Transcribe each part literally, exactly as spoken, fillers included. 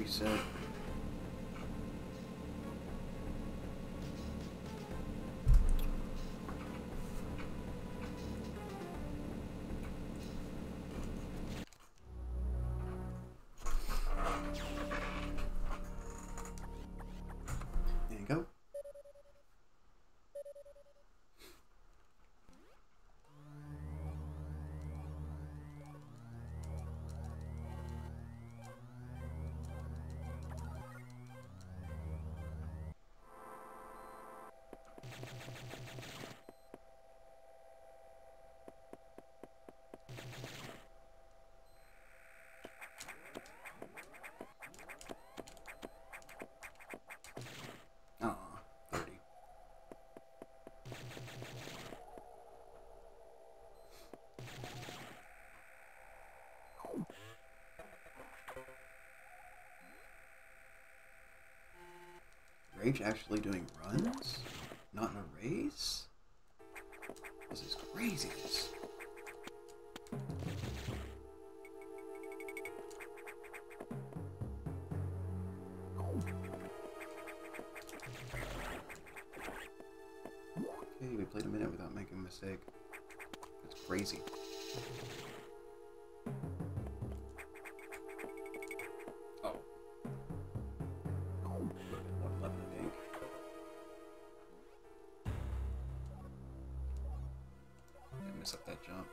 reset. There you go. Rage actually doing runs? Not in a race? This is craziness. Okay, we played a minute without making a mistake. It's crazy. Up that jump.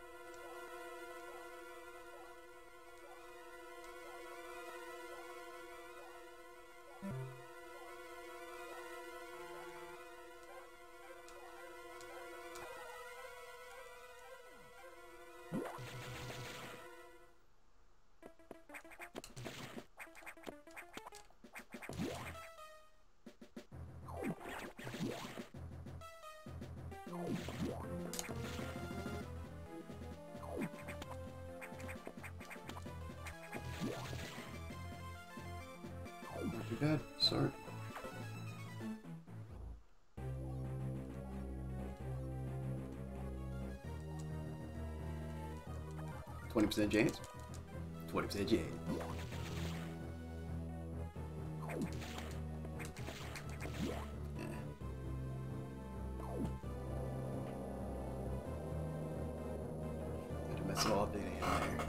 Not too bad. Start. Twenty percent chance. Twenty percent chance. Had to mess it all up in there.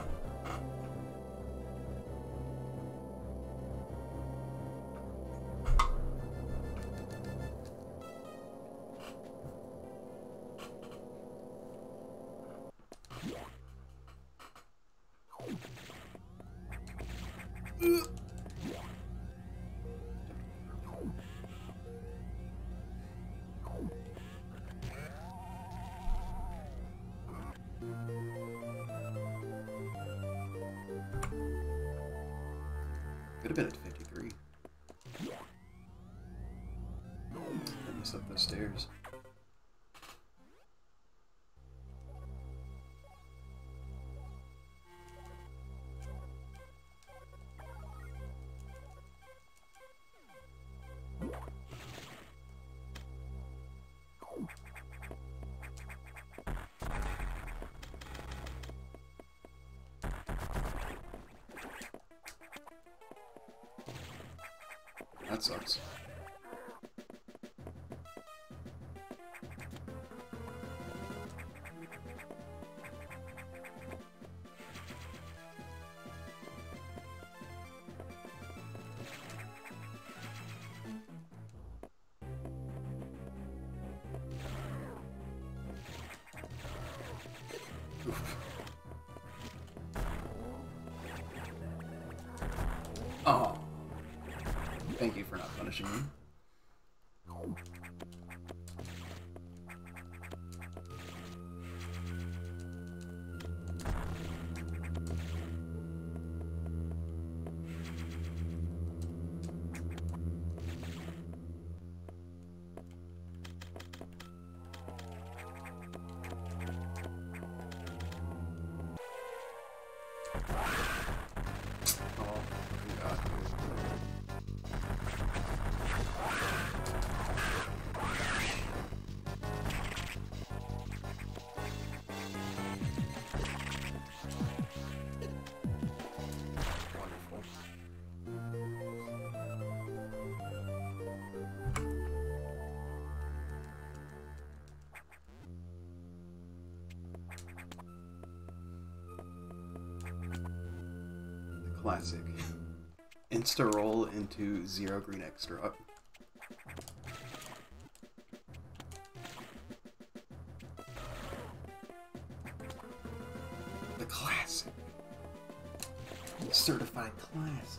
Could have been at fifty-three. I messed up those stairs. That sucks. Oof. Oh. Thank you for not punishing me. Classic. Insta roll into zero green X drop. The classic. Certified classic.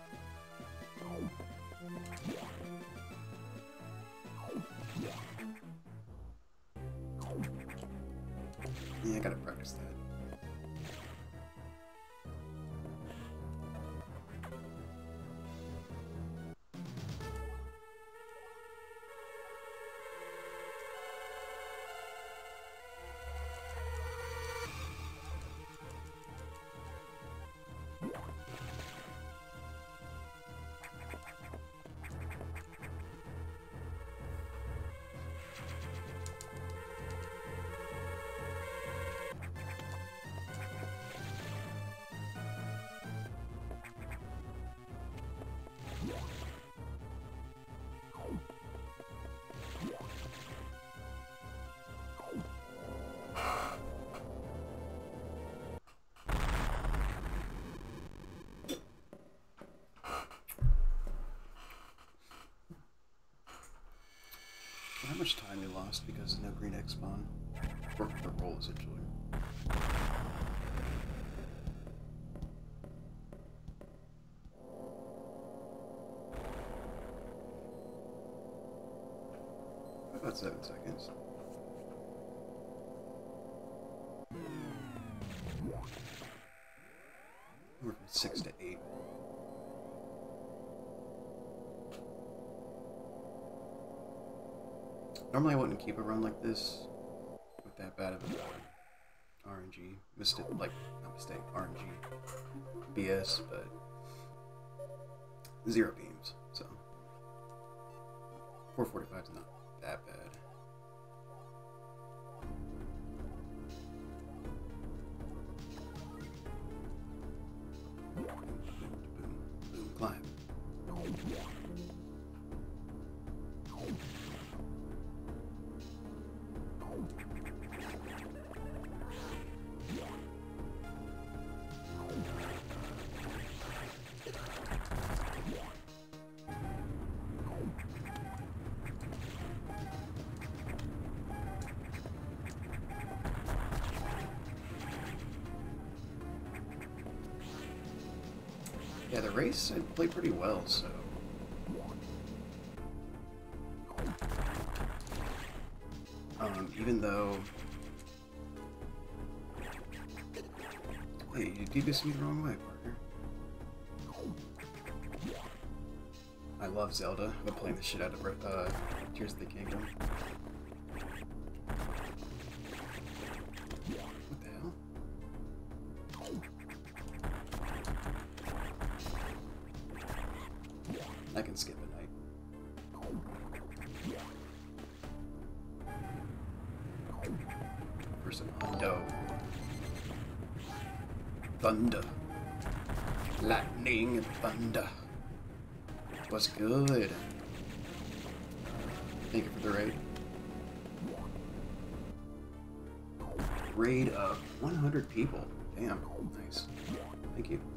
Yeah, I gotta practice that. How much time we lost because of no green X spawn? Or the roll, essentially. About seven seconds. We're from six to eight. Normally I wouldn't keep a run like this with that bad of a R N G. Missed it, like, not mistake, R N G. B S, but zero beams, so four forty-five is not that bad. Boom, boom, boom, climb. Yeah, the race I played pretty well, so. Um, even though. Hey, you did this me the wrong way, partner. I love Zelda. I've been playing the shit out of uh, Tears of the Kingdom. What the hell? I can skip a night. For some hundo. Thunder. Lightning and thunder. What's good? Thank you for the raid. Raid of one hundred people. Damn, nice. Thank you.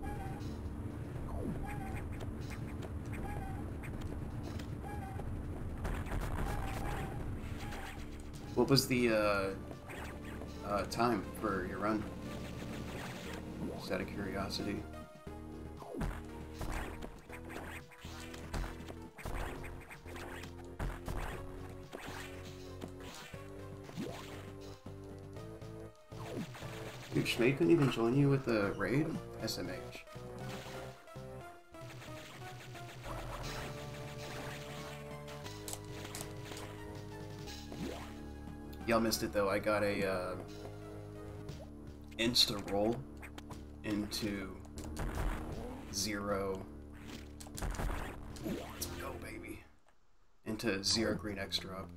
What was the uh, uh, time for your run? Just out of curiosity. Dude, Schmade couldn't even join you with the raid? S M H. Y'all missed it though, I got a uh, insta roll into zero. Let's go, baby. Into zero green X drop.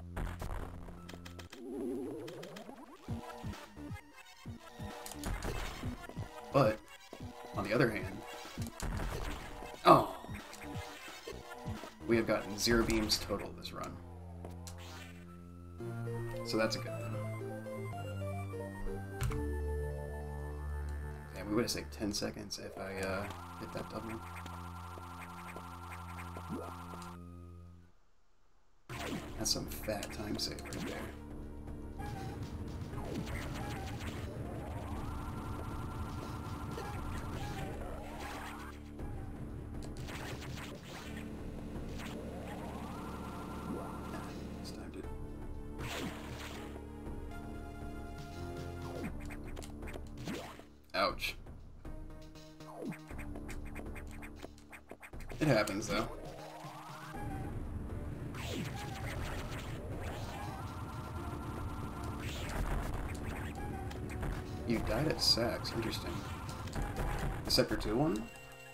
But, on the other hand, oh, we have gotten zero beams total this run. So that's a good thing. And we would have saved ten seconds if I uh, hit that double. That's some fat time save right there. Ouch. It happens, though. You died at Saks. Interesting. The Sector two one?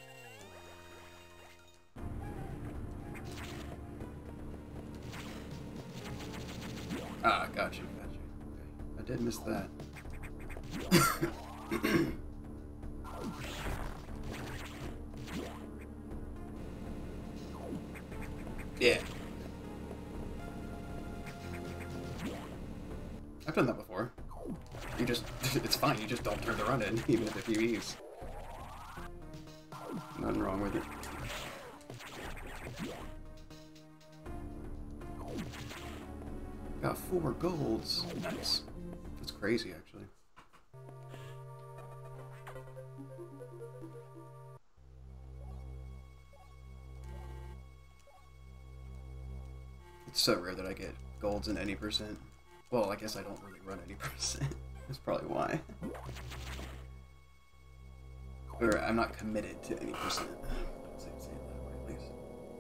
Ah, got you, got you. Okay. I did miss that. Yeah. I've done that before. You just, it's fine, you just don't turn the run in, even if it P Vs. Nothing wrong with it. Got four golds. Nice. That's crazy, actually. It's so rare that I get golds in any percent. Well, I guess I don't really run any percent. That's probably why. Or I'm not committed to any percent. Say it that way, at least.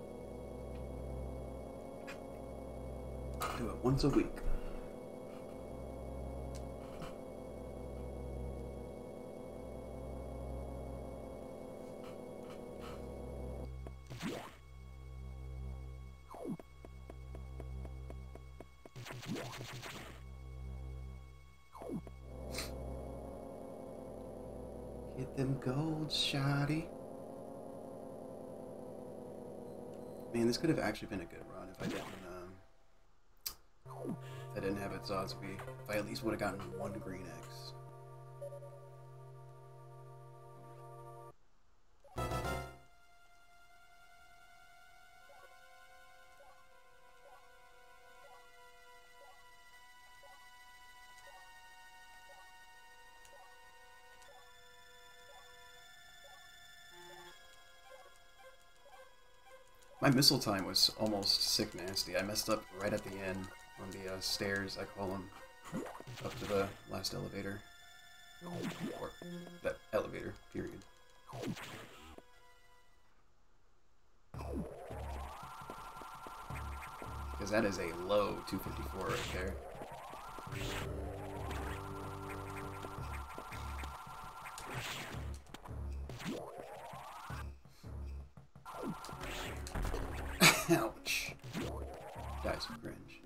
Do it once a week. Get them golds, shoddy. Man, this could have actually been a good run if I didn't, um, if I didn't have it Zosby. If I at least would have gotten one green X. My missile time was almost sick nasty. I messed up right at the end on the uh, stairs, I call them, up to the last elevator. Or that elevator, period. Because that is a low two fifty-four right there. Ouch. Dice of cringe.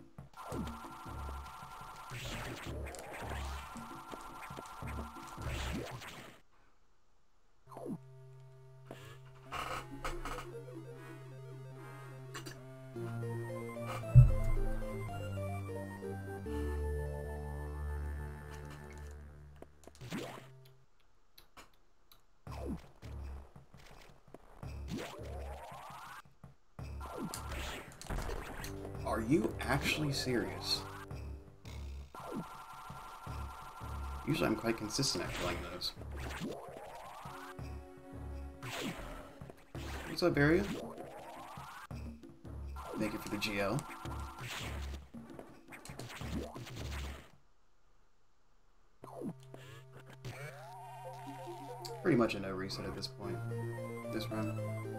Are you actually serious? Usually I'm quite consistent at killing those. What's up, Barrier? Thank you for the G L. Pretty much a no reset at this point. This run.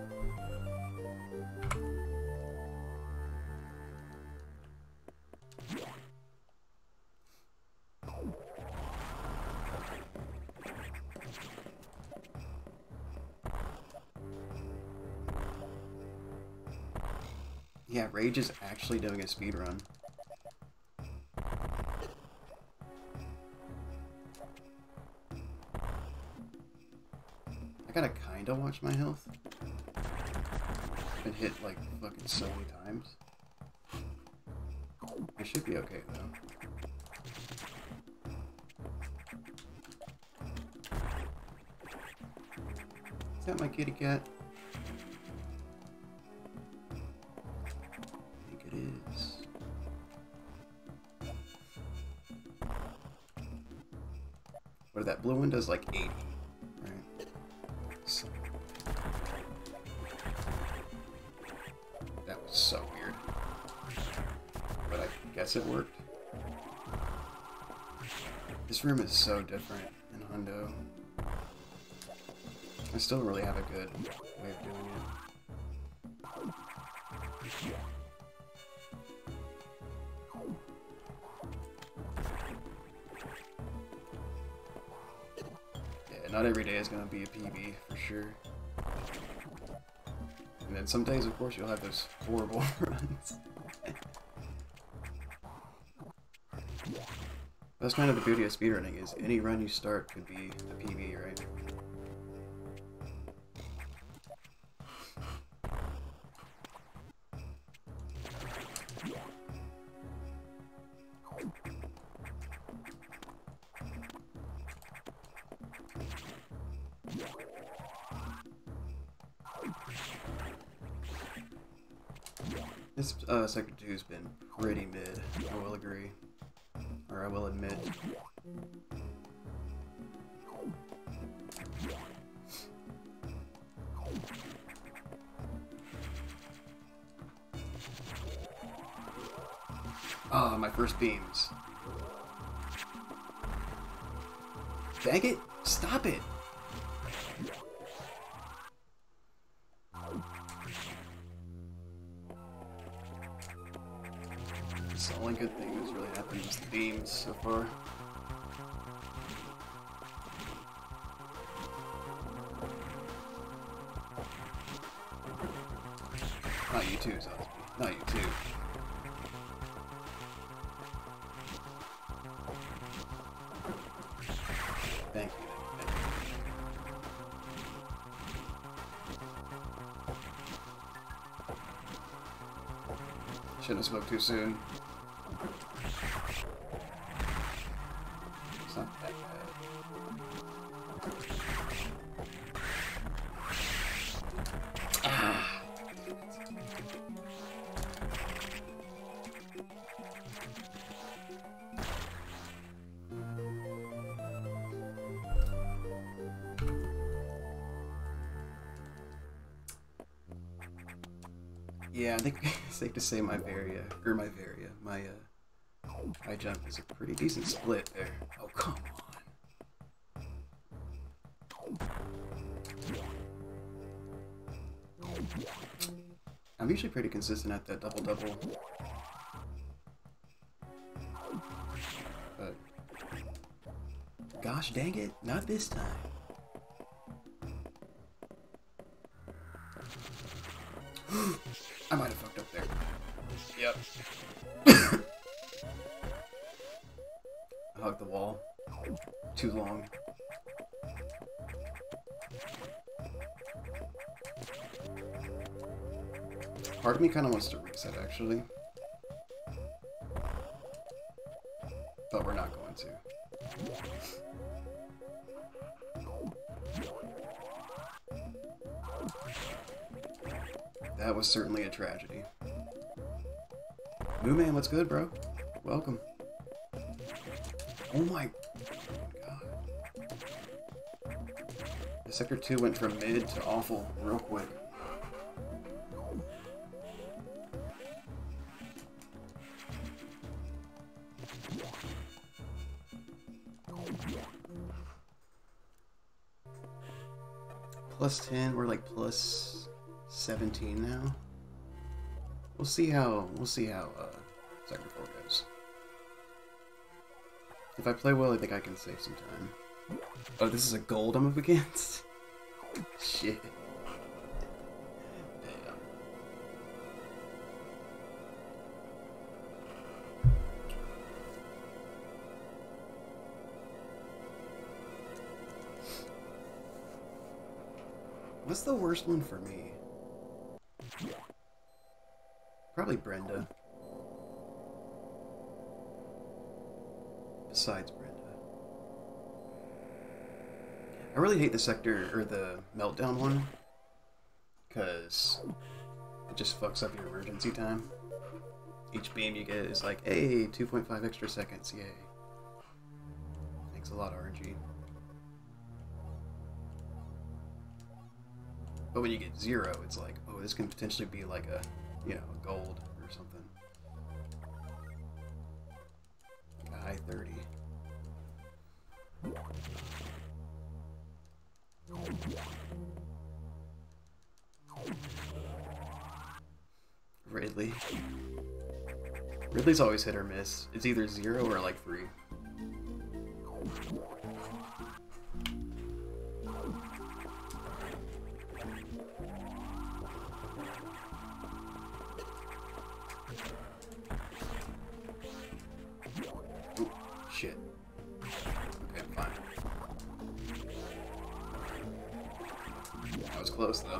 Yeah, Rage is actually doing a speed run. I gotta kinda watch my health. Been hit like fucking so many times. I should be okay though. Is that my kitty cat? I think it is. What, that blue one does like eighty, right? So, that was so weird. But I guess it worked. This room is so different in Hundo. I still really have a good way of doing it. Yeah, not every day is going to be a P B, for sure. And then some days, of course, you'll have those horrible runs. That's kind of the beauty of speedrunning, is any run you start could be a P B, right? This uh, Sector two has been pretty mid, I will agree. Or I will admit. Ah, oh, my first beams. Dang it! Stop it! It's the only good thing that's really happened is the beams so far. Not you too, Zosby. Not you too. Thank you. Thank you. Shouldn't have smoked too soon. It's not that bad. Ah. Yeah, I think it's safe to say my Varia, or my Varia, my uh, high jump is a pretty decent split there. Oh, come on. I'm usually pretty consistent at that double-double. But, gosh dang it, not this time. I might have fucked up there. Yep. I hugged the wall. Too long. Part of me kind of wants to reset, actually. But we're not going to. That was certainly a tragedy. Moo Man, what's good, bro? Welcome. Oh my god. The Sector two went from mid to awful real quick. Plus ten, we're like plus seventeen now. We'll see how we'll see how uh, Sector four goes. If I play well, I think I can save some time. Oh, this is a gold I'm up against? Shit. Damn. What's the worst one for me? Probably Brenda. Besides Brenda. I really hate the sector, or the meltdown one, because it just fucks up your emergency time. Each beam you get is like, hey, two point five extra seconds, yay. Makes a lot of R N G. But when you get zero, it's like, oh, this can potentially be like a, you know, a gold or something. Like a high thirty. Ridley. Ridley's always hit or miss. It's either zero or like three. Ooh, shit. Okay, I'm fine. That was close though.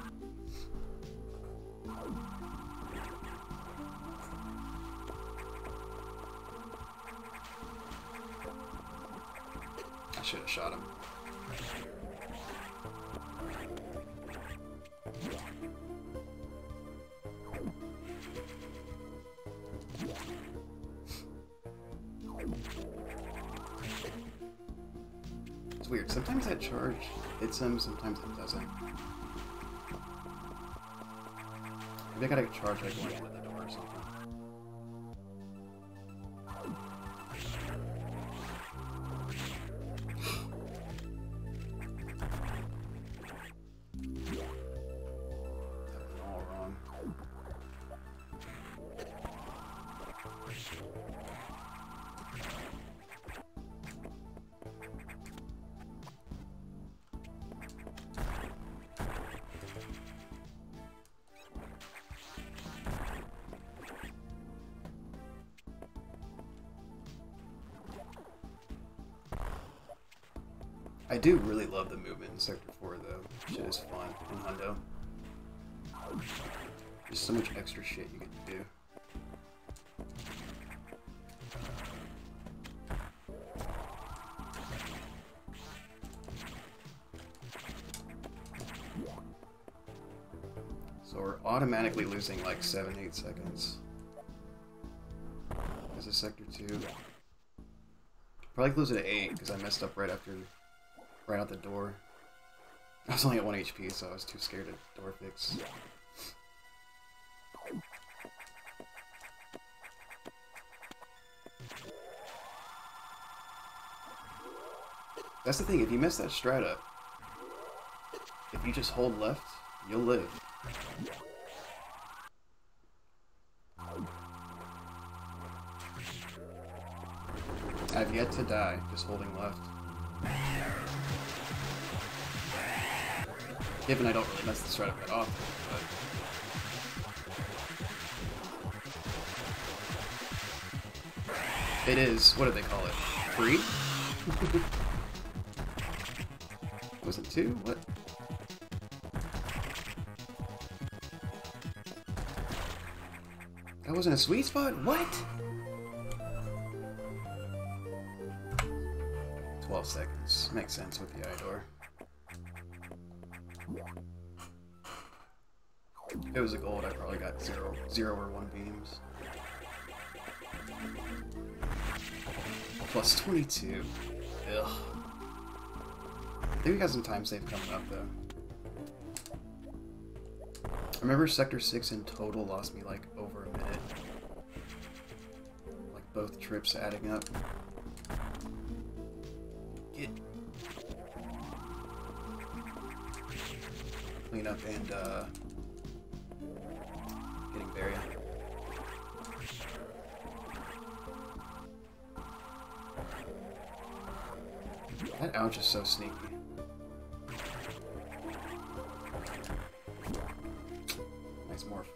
I should have shot him. It's weird. Sometimes that charge hits him, sometimes it doesn't. Maybe I gotta charge like going into the door or something. All wrong. I do really love the movement in Sector four though. Shit is fun in Hundo. There's so much extra shit you get to do. So we're automatically losing like seven, eight seconds. This is Sector two. Probably lose it at eight because I messed up right after, right out the door. I was only at one H P, so I was too scared to door fix. That's the thing, if you mess that strat up, if you just hold left, you'll live. I've yet to die just holding left. Given I don't really mess the strat up that often, but it is, what do they call it? Free? Was it two? What? That wasn't a sweet spot? What? twelve seconds. Makes sense with the eye door. If it was a gold, I probably got zero, zero or one beams. Plus twenty-two. Ugh. I think we got some time save coming up though. I remember Sector six in total lost me like over a minute. Like both trips adding up. Get clean up and uh getting buried. That ouch is so sneaky. Nice morph.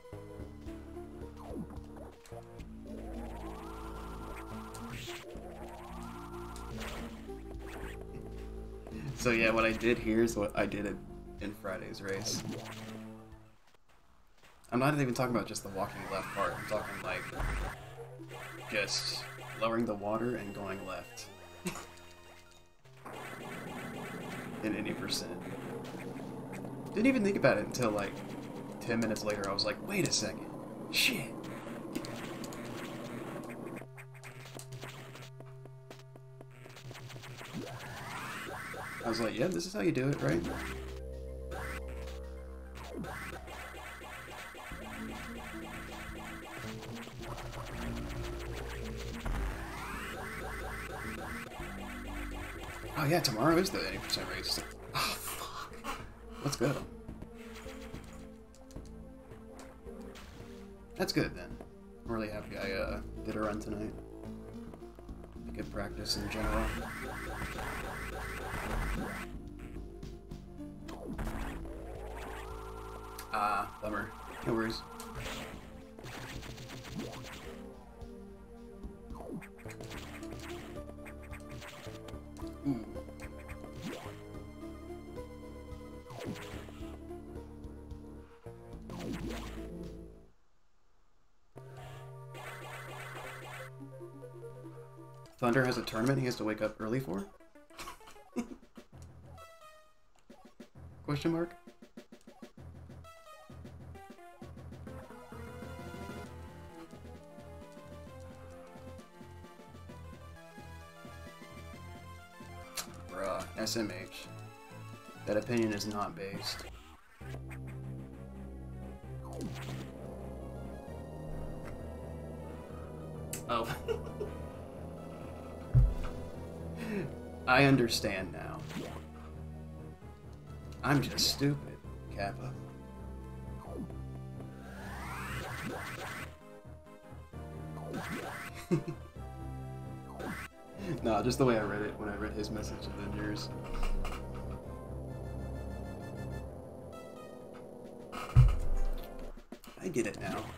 So yeah, what I did here is what I did in, in Friday's race. I'm not even talking about just the walking left part. I'm talking like just lowering the water and going left. in any percent. Didn't even think about it until like ten minutes later. I was like, wait a second. Shit. I was like, yeah, this is how you do it, right? Oh yeah, tomorrow is the eighty percent race. Oh, fuck. Let's go. That's good then. I'm really happy I uh, did a run tonight. Good practice in general. Ah, bummer. No worries. Ooh. Thunder has a tournament he has to wake up early for? Question mark? Bruh, S M H. That opinion is not based. Oh. I understand now. I'm just stupid, Kappa. Nah, just the way I read it when I read his message and then yours. I get it now.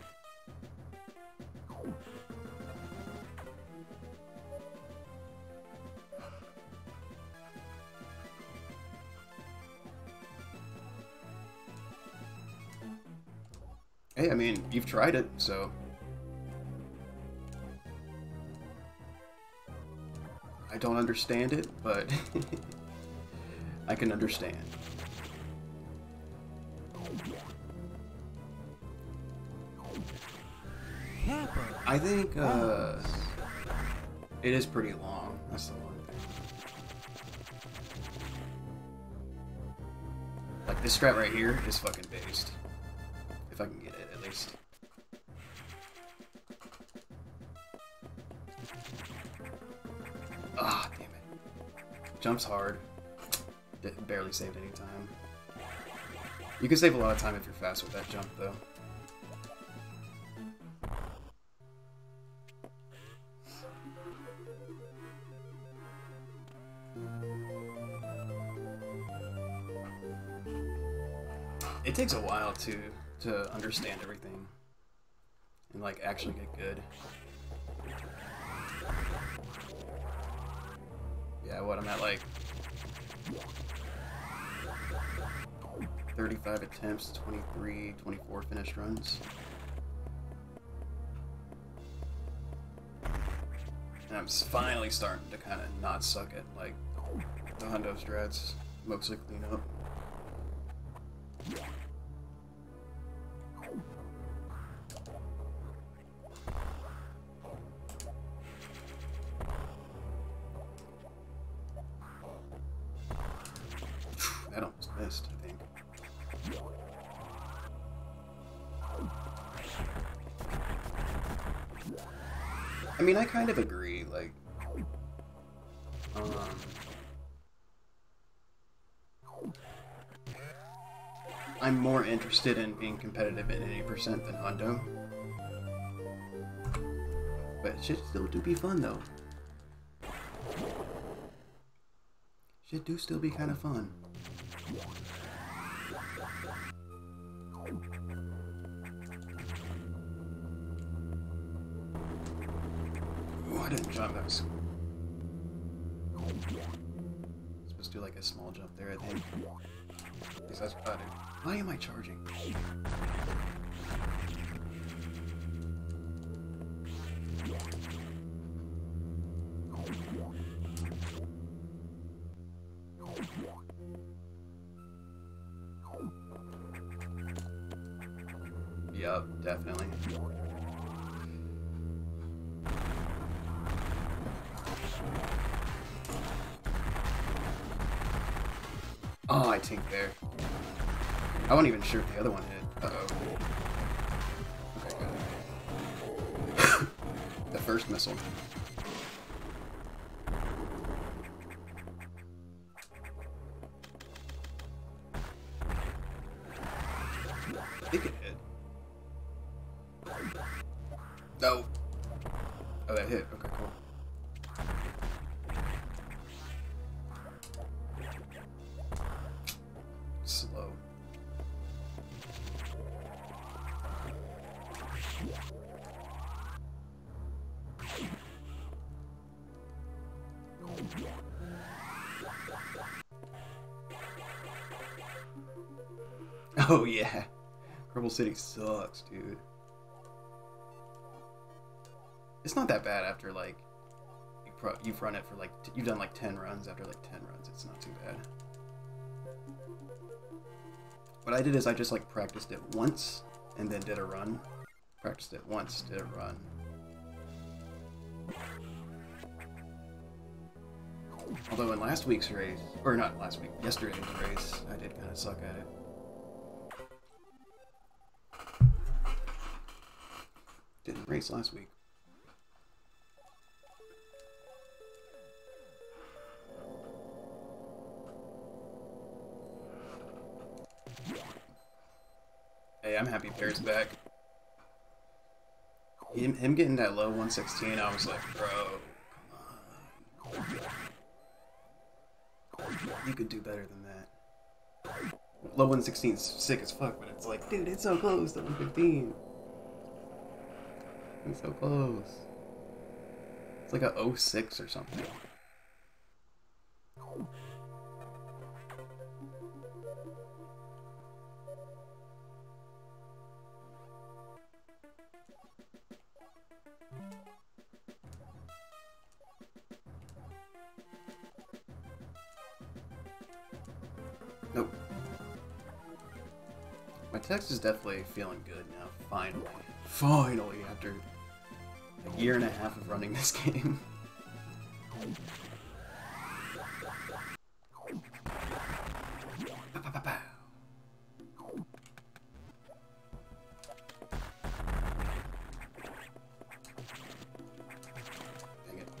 Hey, I mean, you've tried it, so... I don't understand it, but... I can understand. I think, uh... it is pretty long, that's the one thing. Like, this strat right here is fucking based. If I can get it, at least. Ah, damn it. Jumps hard. It barely saved any time. You can save a lot of time if you're fast with that jump, though. It takes a while to to understand everything and like actually get good. Yeah, what I'm at like thirty-five attempts, twenty-three, twenty-four finished runs. And I'm finally starting to kind of not suck at like the hundo strats, mostly clean up. That almost missed, I think. I mean, I kind of agree, like, um, I'm more interested in being competitive at eighty percent than hundo. But it should still do be fun, though. Should do still be kind of fun. Oh, I didn't jump. That was supposed to do like a small jump there, I think. At least that's what I did. Why am I charging? Yup, definitely. Oh, I think there. I wasn't even sure if the other one hit. Uh-oh. Okay, got it. The first missile. I think it hit. No. Oh, that hit. Okay, cool. Slow. Oh yeah, Purple City sucks, dude. It's not that bad after like you pro you've run it for like t you've done like ten runs. After like ten runs, it's not too bad. What I did is I just like practiced it once and then did a run. Practiced it once, did a run. Although in last week's race, or not last week, yesterday's race, I did kind of suck at it. Didn't race last week. Hey, I'm happy Pear's back. Him, him getting that low one sixteen, I was like, bro, come on. You could do better than that. Low one sixteen's sick as fuck, but it's like, dude, it's so close to one fifteen. It's so close. It's like a oh six or something. Nope. My text is definitely feeling good now, finally. Finally, after a year and a half of running this game. Dang it.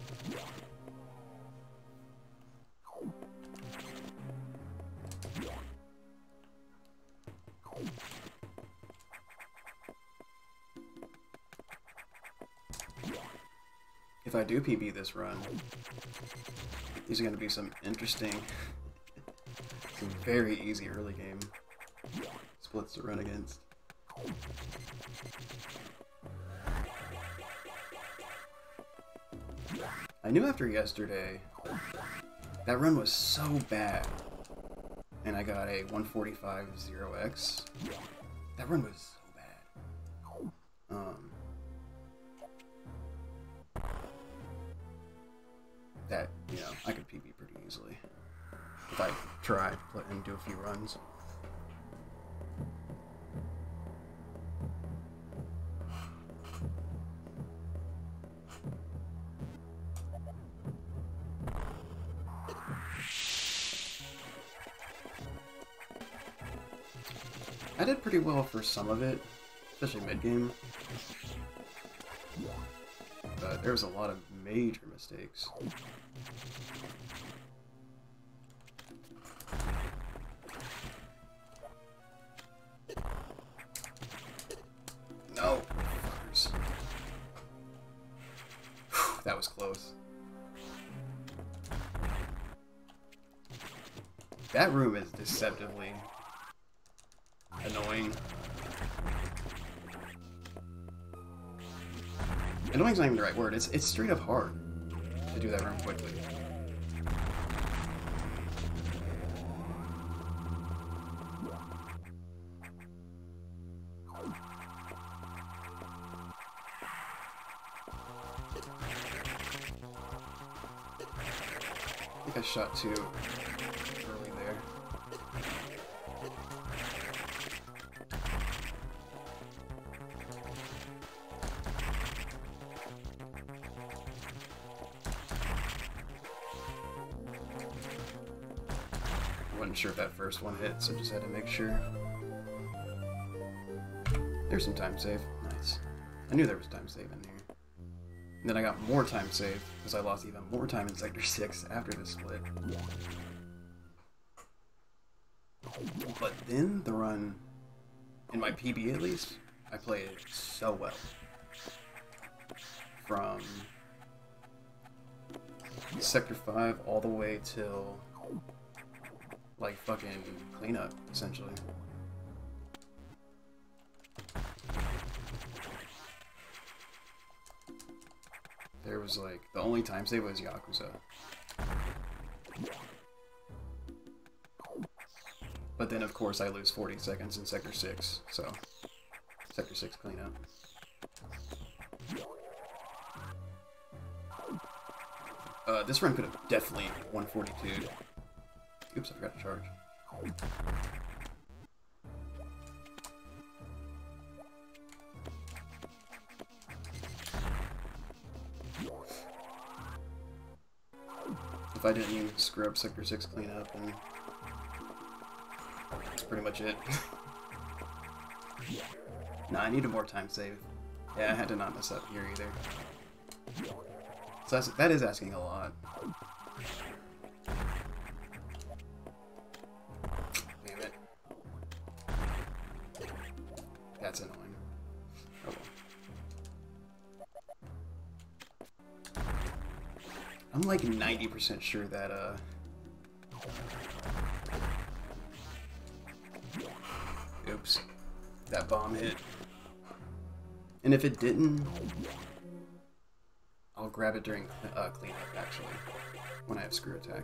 If I do P B this run, these are going to be some interesting, some very easy early game splits to run against. I knew after yesterday, that run was so bad, and I got a one forty-five zero X. That run was so bad. Um... that, you know, I could P B pretty easily if I try and do a few runs. I did pretty well for some of it, especially mid-game. But there was a lot of major mistakes. No! Fuckers. That was close. That room is deceptively annoying. Annoying's not even the right word. It's it's straight up hard to do that room quickly. I think I shot too early there. wasn't sure if that first one hit, so just had to make sure. There's some time save. Nice. I knew there was time save in here. And then I got more time save, because I lost even more time in Sector six after the split. But then the run, in my P B at least, I played it so well. From Sector five all the way till, like, fucking cleanup, essentially. There was, like, the only time save was Yakuza. But then, of course, I lose forty seconds in Sector six, so Sector six cleanup. Uh, this run could have definitely one forty-two. Oops, I forgot to charge. If I didn't screw up Sector six cleanup, and that's pretty much it. Nah, I needed more time save. Yeah, I had to not mess up here either. So that's, that is asking a lot. Damn it. That's annoying. Oh well. I'm like ninety percent sure that, uh... oops. That bomb hit. And if it didn't, I'll grab it during uh, cleanup, actually, when I have screw attack.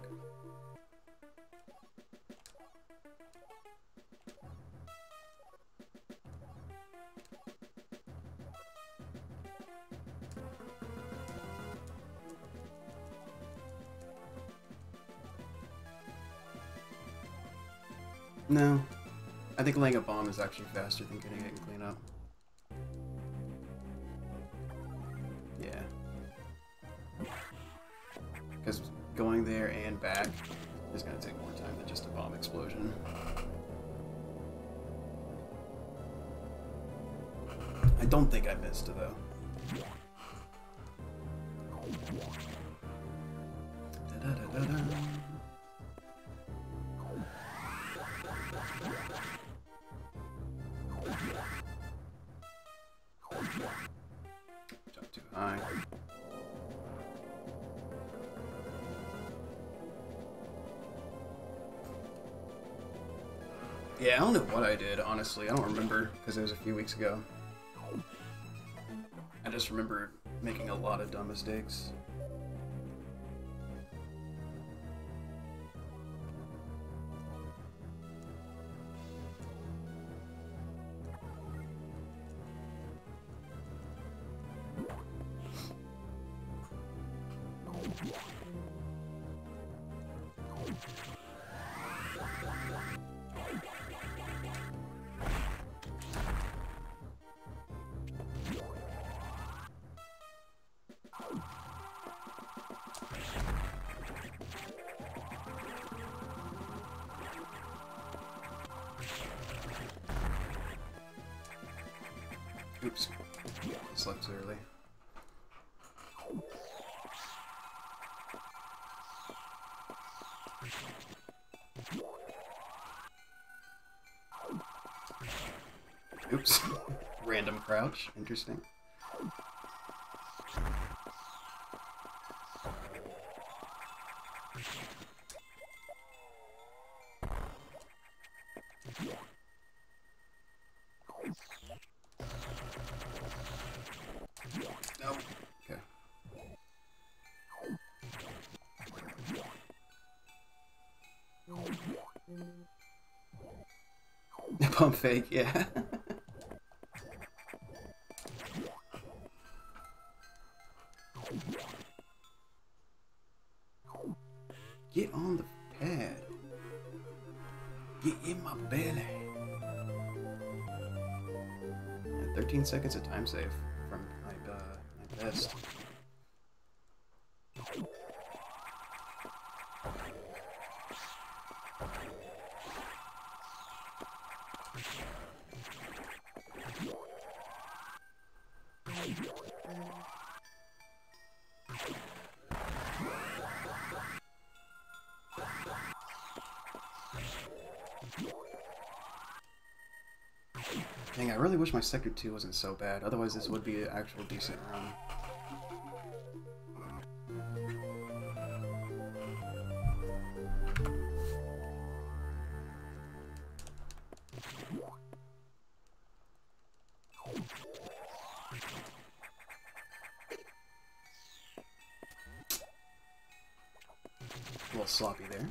No. I think laying a bomb is actually faster than getting it in cleanup. Yeah. Because going there and back is going to take more time than just a bomb explosion. I don't think I missed it, though. Da -da -da -da -da. Jump too high. Yeah, I don't know what I did, honestly. I don't remember, because it was a few weeks ago. I just remember making a lot of dumb mistakes. Oops. Slept too early. Oops. Random crouch. Interesting. No. Okay. Pump fake, yeah. Get on the pad. Get in my belly. Yeah, thirteen seconds of time save from my, uh, my best. Dang, I really wish my Sector two wasn't so bad, otherwise this would be an actual decent run. A little sloppy there.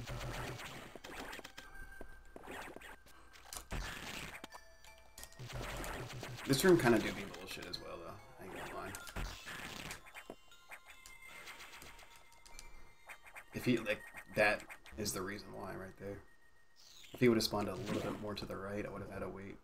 This room kind of do be bullshit as well, though. I ain't gonna lie. If he, like, that is the reason why right there. If he would have spawned a little bit more to the right, I would have had to wait.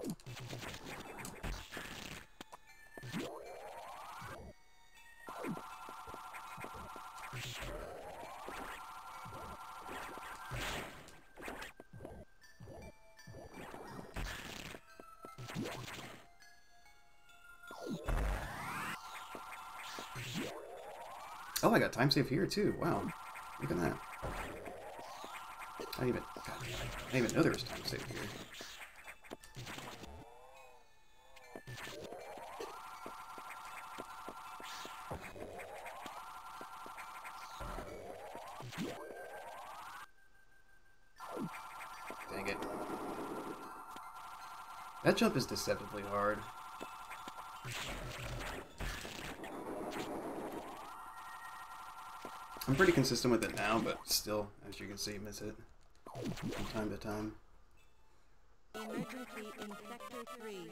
Oh, I got time save here too. Wow, look at that. I didn't even, God, I didn't even know there was time save here. Dang it. That jump is deceptively hard. I'm pretty consistent with it now, but still, as you can see, miss it from time to time. Emergency in Sector three.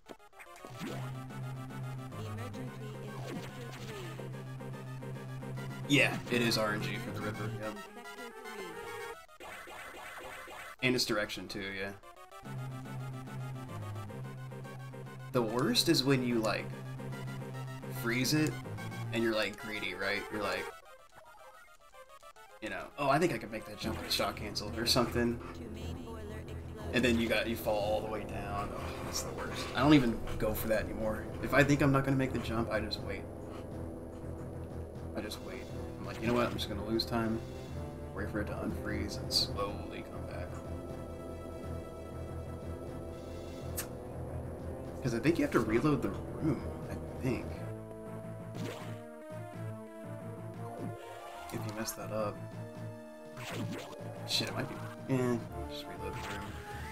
Emergency in Sector three. Yeah, it is R N G for the river, yep. And its direction too, yeah. The worst is when you, like, freeze it, and you're, like, greedy, right? You're like, you know, oh, I think I could make that jump with a shot cancel or something. And then you got you fall all the way down. Oh, that's the worst. I don't even go for that anymore. If I think I'm not gonna make the jump, I just wait. I just wait. I'm like, you know what? I'm just gonna lose time, wait for it to unfreeze, and slowly come back. Because I think you have to reload the room. I think. If you mess that up. Shit, it might be. Eh, just reload the room.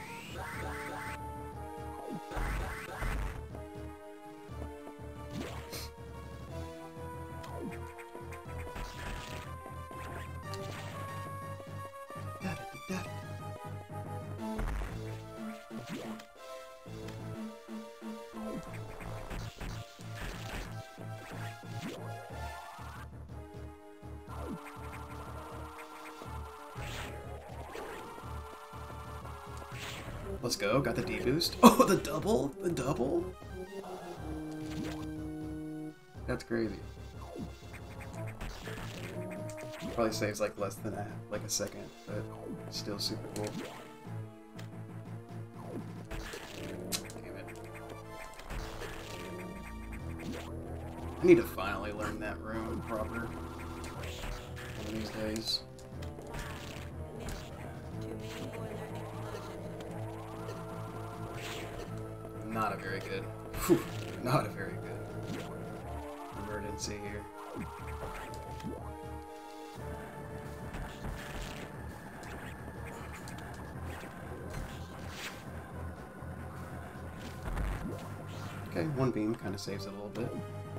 Let's go, got the D boost. Oh, the double? The double? That's crazy. Probably saves like less than a, like a second, but still super cool. Damn it. I need to finally learn that room proper one of these days. Not a very good, whew, not a very good emergency here. Okay, one beam kind of saves it a little bit.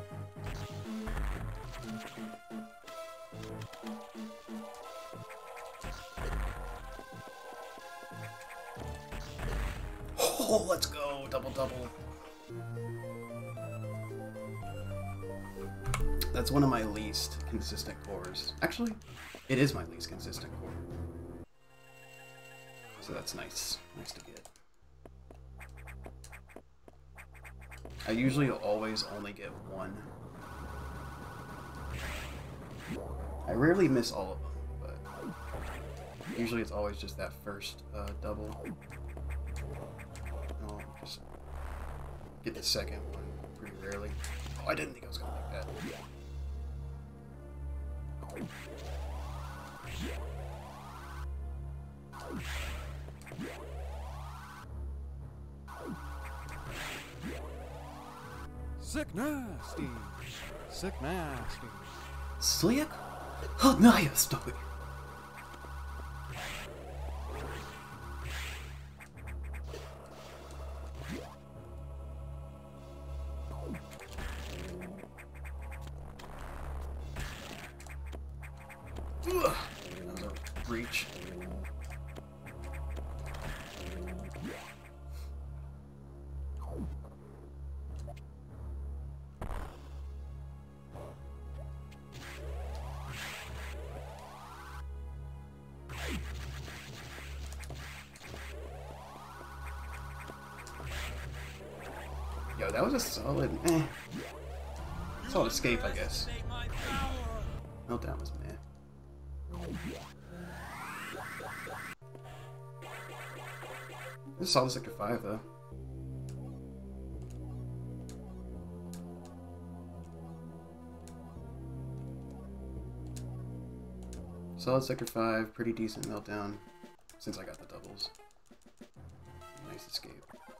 Oh, let's go! Double, double. That's one of my least consistent cores. Actually, it is my least consistent core. So that's nice. Nice to get. I usually always only get one. I rarely miss all of them, but usually it's always just that first uh, double. get the second one pretty rarely. Oh, I didn't think I was gonna like that. Sick nasty. Sick nasty. Slick? Oh, no, you stop it. Ugh, that was a reach. Yo, that was a solid, eh. Solid escape, I guess. Meltdown was meh. This is solid Sector five, though. Solid Sector five, pretty decent Meltdown, since I got the doubles. Nice escape.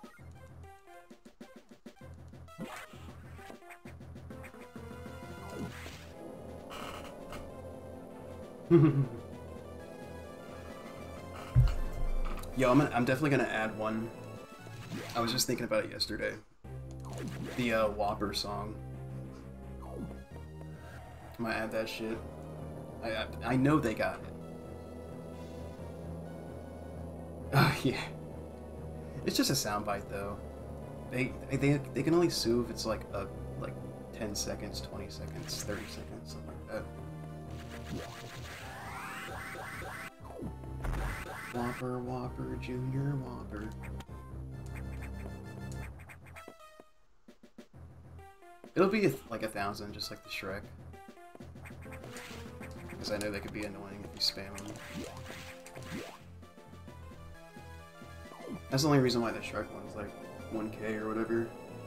Yo, I'm, gonna, I'm definitely gonna add one. I was just thinking about it yesterday. The uh, Whopper song. I'm gonna add that shit. I, I, I know they got it. Oh, yeah. It's just a soundbite, though. They, they they can only sue if it's like a like ten seconds, twenty seconds, thirty seconds, something like that. Whopper, Whopper, Junior Whopper. It'll be a, like a thousand, just like the Shrek. Because I know they could be annoying if you spam them. That's the only reason why the Shrek one's like one K or whatever.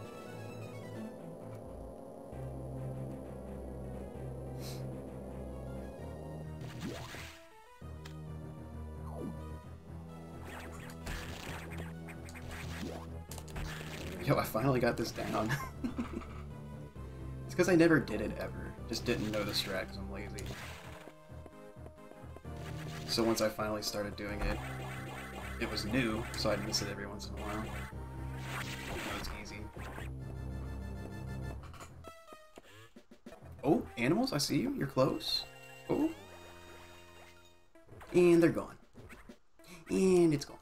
Yo, I finally got this down. It's because I never did it ever. Just didn't know the strat because I'm lazy. So once I finally started doing it, it was new, so I'd miss it every once in a while. Now it's easy. Oh, animals, I see you. You're close. Oh. And they're gone. And it's gone.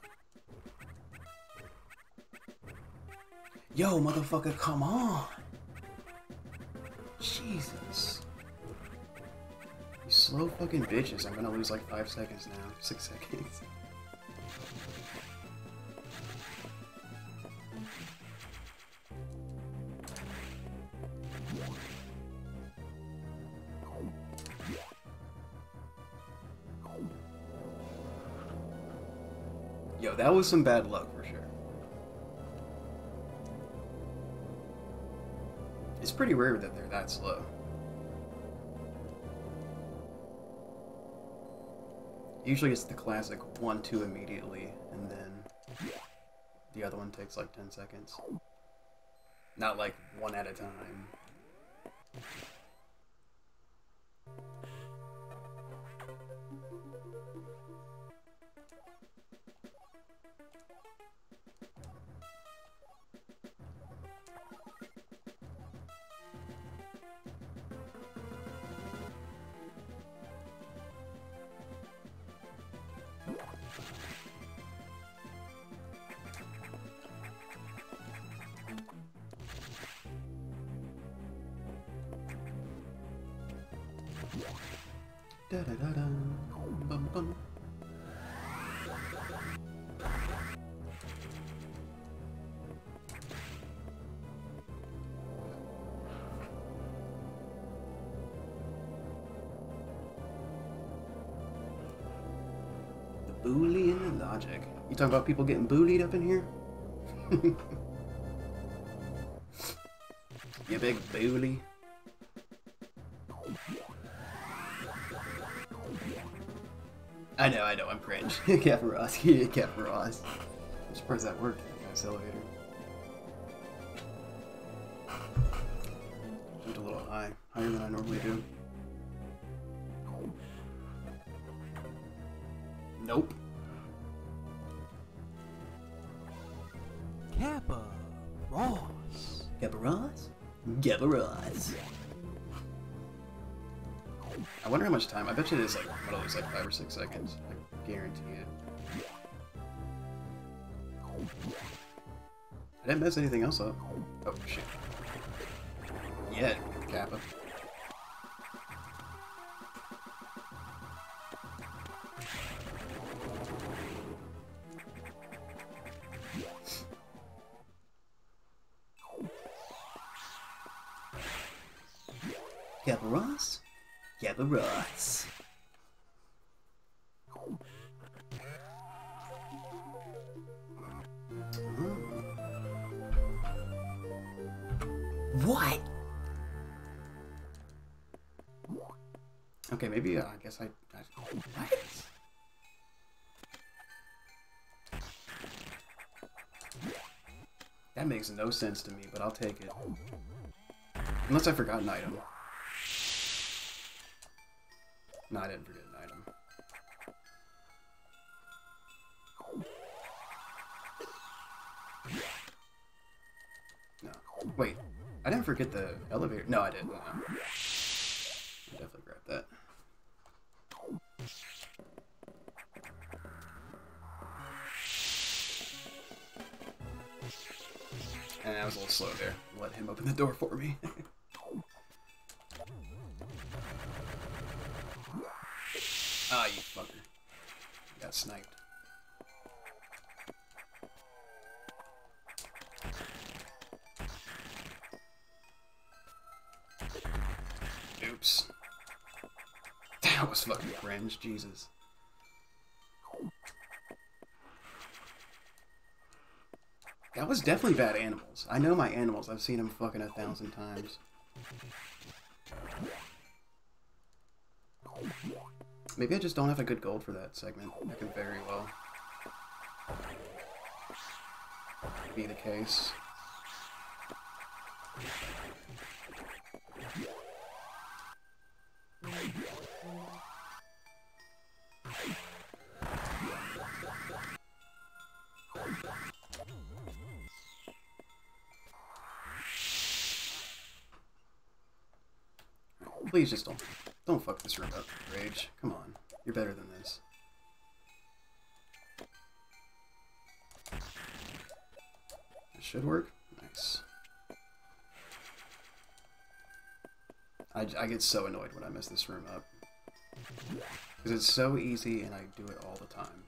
Yo, motherfucker, come on! Jesus. You slow fucking bitches. I'm gonna lose like five seconds now. Six seconds. Yo, that was some bad luck for sure. It's pretty rare that they're that slow. Usually it's the classic one two immediately, and then the other one takes like ten seconds. Not like one at a time. Da da da da, bum bum. The Boolean logic. You talking about people getting bullied up in here? You big bully. I know, I know, I'm cringe. Caparos, Caparos. I'm surprised that worked in this elevator. Jumped a little high, higher than I normally do. Nope. Kappa Ross. Caparos? Caparos. I wonder how much time. I bet you it is like one of those like five or six seconds. I guarantee it. I didn't mess anything else up. Oh shit. Yeah, Kappa. Caparos? Caparos. What? Okay, maybe uh, I guess I, I. What? That makes no sense to me, but I'll take it. Unless I forgot an item. No, I didn't forget an item. No. Wait. I didn't forget the elevator. No, I didn't. No. I definitely grabbed that. And I was a little slow there. Let him open the door for me. Ah, you fucker. Got sniped. Oops. That was fucking cringe, Jesus. That was definitely bad animals. I know my animals. I've seen them fucking a thousand times. Maybe I just don't have a good gold for that segment. That could very well be the case. Please just don't, don't fuck this room up, Rage. Come on, you're better than this. It should work. Nice. I, I get so annoyed when I mess this room up. Because it's so easy and I do it all the time.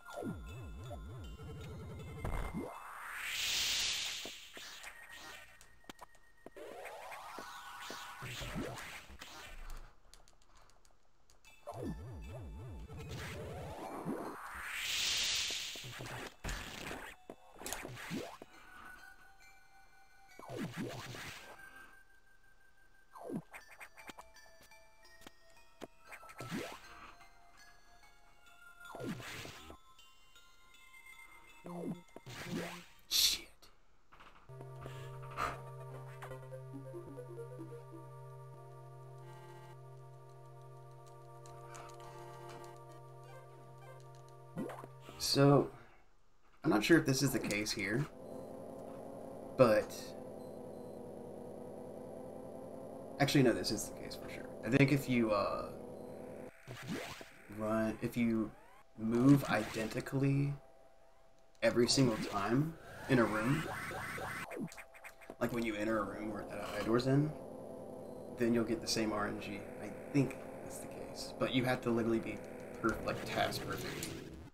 Shit. So, I'm not sure if this is the case here, but actually no, this is the case for sure. I think if you uh, run, if you move identically every single time in a room, like when you enter a room where that a high door's in, then you'll get the same R N G. I think that's the case, but you have to literally be per like task perfect,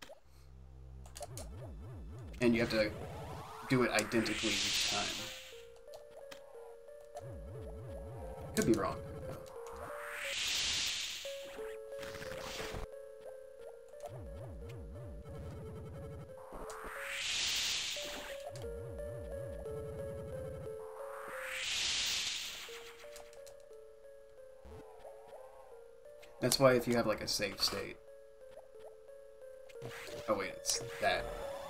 and you have to do it identically each time. Could be wrong. That's why if you have like a safe state. Oh wait, it's that.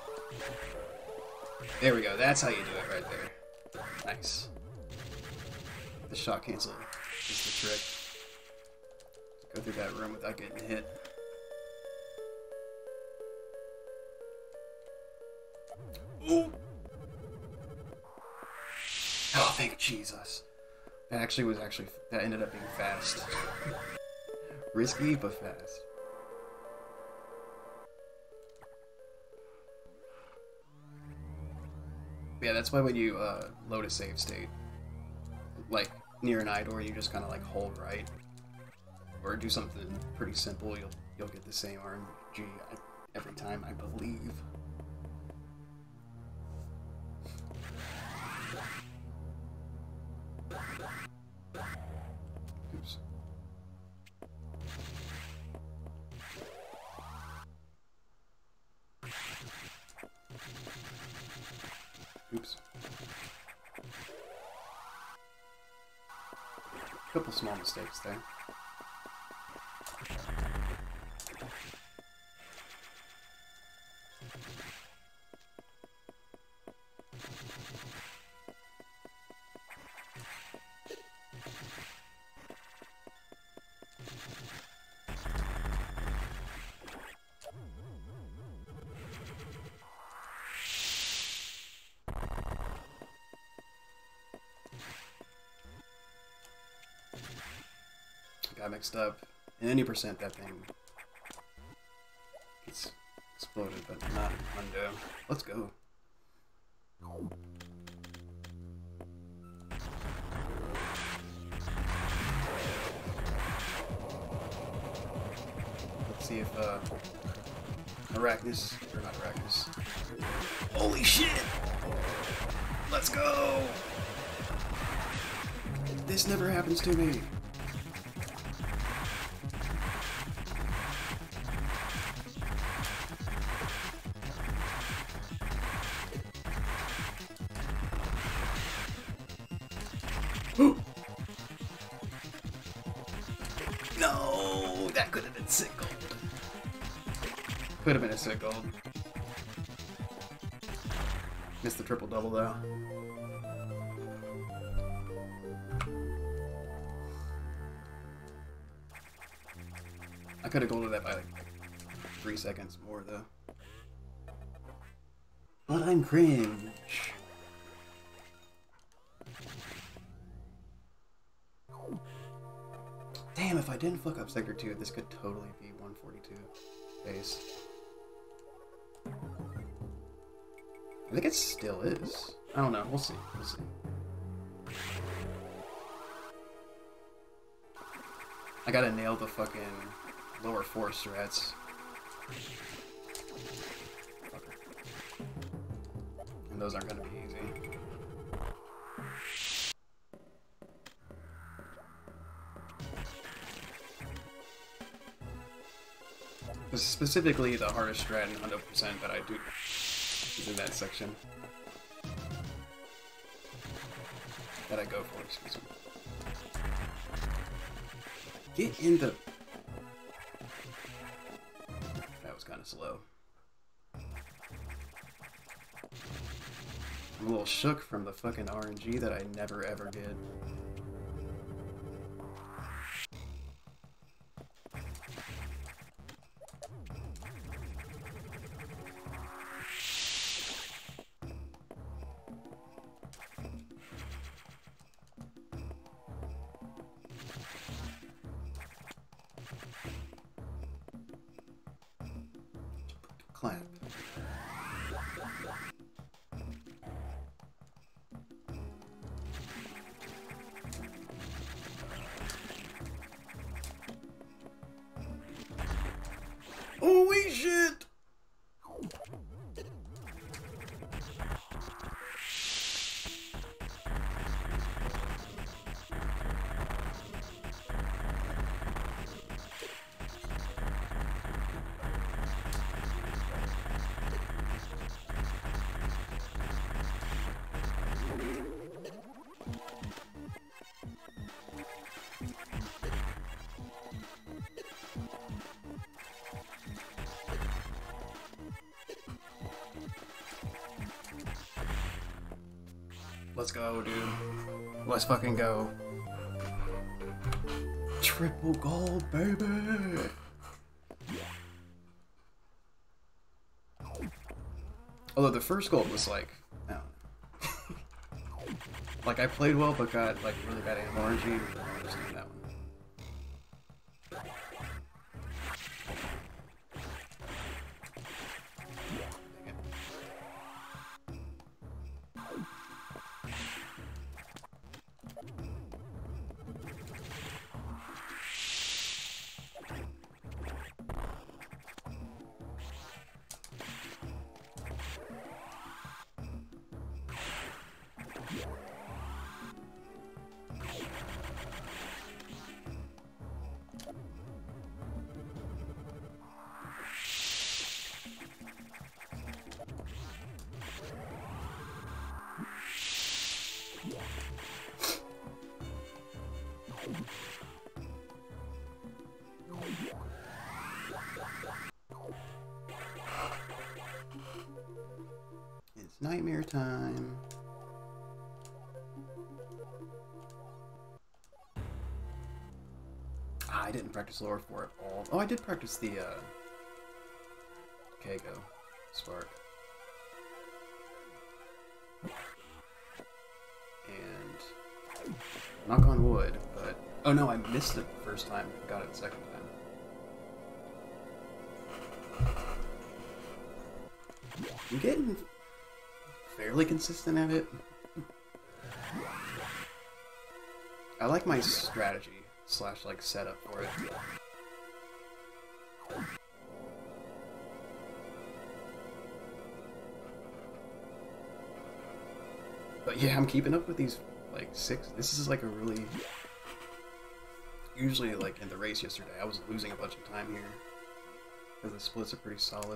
There we go, that's how you do it right there. Nice. The shot cancel is the trick. Go through that room without getting hit. Ooh. Oh, thank Jesus. That actually was actually, that ended up being fast. Risky, but fast. Yeah, that's why when you uh, load a save state, like near an eye door, you just kind of like hold right, or do something pretty simple. You'll you'll get the same R N G every time, I believe. Oops. Oops. Couple small mistakes there. Got mixed up. In any percent, that thing gets exploded, but not undo. Let's go. Let's see if uh, Arachnus, or not Arachnus. Holy shit! Let's go! This never happens to me. No, that could have been sick gold. Could have been a sick gold. Missed the triple double though. I could have golded that by like three seconds more though. But I'm cringe. Damn, if I didn't fuck up Sector two, this could totally be one forty-two base. I think it still is. I don't know. We'll see. We'll see. I gotta nail the fucking lower four strats. Fucker. And those aren't gonna be easy. Specifically, the hardest strat in one hundred percent that I do is in that section. That I go for, excuse me. Get in the... That was kind of slow. I'm a little shook from the fucking R N G that I never ever did. Clamp. Holy shit! Let's go, dude. Let's fucking go. Triple gold, baby! Although the first gold was like, I don't know. Like I played well, but got like really bad aim R N G. I'm just doing that one. It's nightmare time. Ah, I didn't practice lore for it all. Oh, I did practice the uh, Kago Spark. And knock on wood, but oh no, I missed it the first time. Got it the second time. I'm getting fairly consistent at it. I like my strategy slash like setup for it. But yeah, I'm keeping up with these like six. This is like a really. Usually, like in the race yesterday, I was losing a bunch of time here because the splits are pretty solid.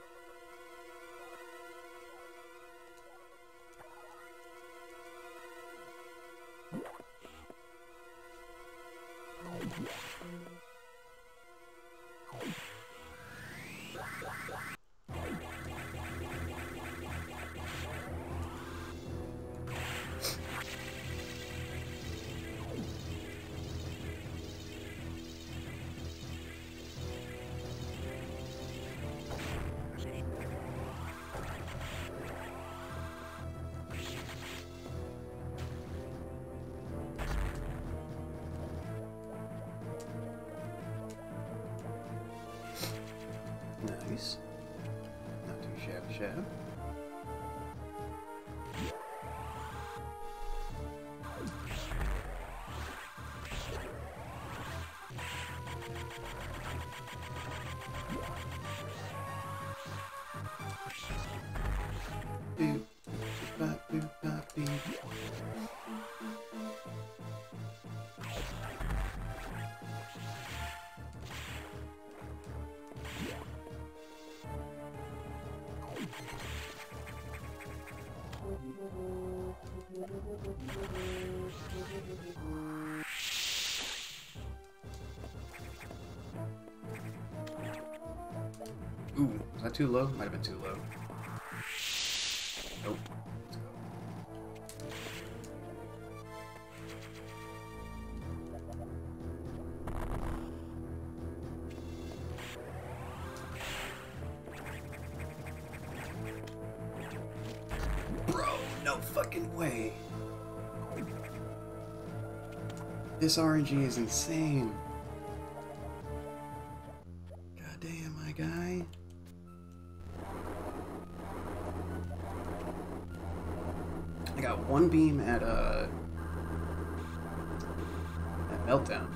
Nice. Not too shabby shab. Boop, boop, boop, boop, boop. Ooh, is that too low? Might have been too low. Nope. Let's go. Bro, no fucking way. This R N G is insane. God damn, my guy. I got one beam at uh at Meltdown.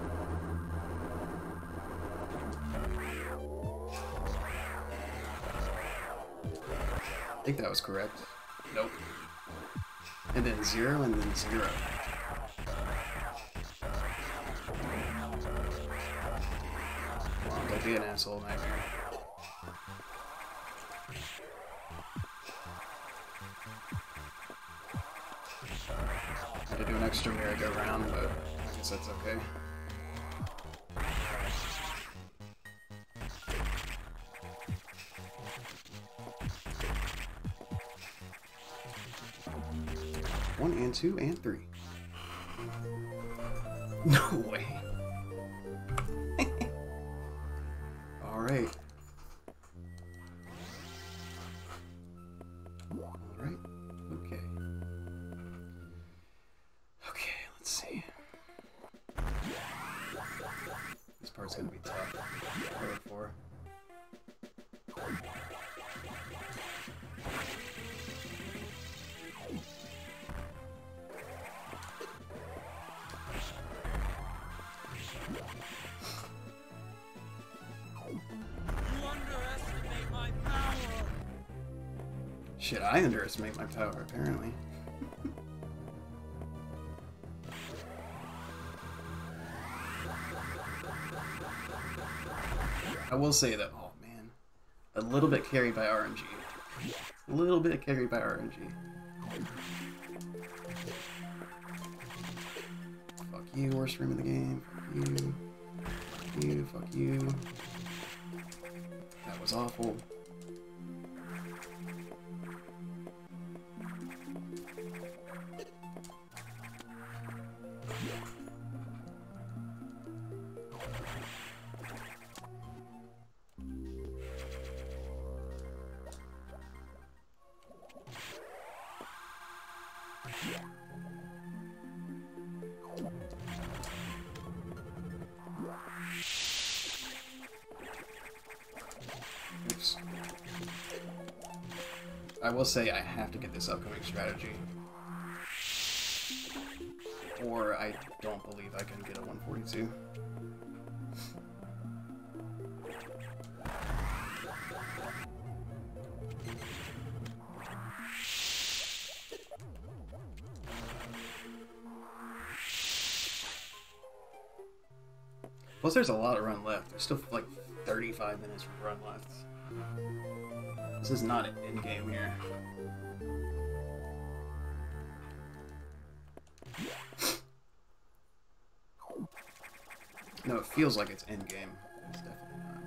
I think that was correct. Nope. And then zero and then zero. Come on, don't be an asshole, nightmare. Had to do an extra merry-go-round, but I guess that's okay. One and two and three. No way. Alright. Alright. Okay. Okay, let's see. This part's gonna be tough. Road four. Shit, I underestimate my power, apparently. I will say that, oh man, a little bit carried by R N G. A little bit carried by R N G. Fuck you, worst room in the game. Fuck you. Fuck you, fuck you. That was awful. Oops. I will say I have to get this upcoming strategy, or I don't believe I can get a one forty-two. Plus, there's a lot of run left. There's still like thirty-five minutes of run left. This is not an end game here. No, it feels like it's end game. It's definitely not.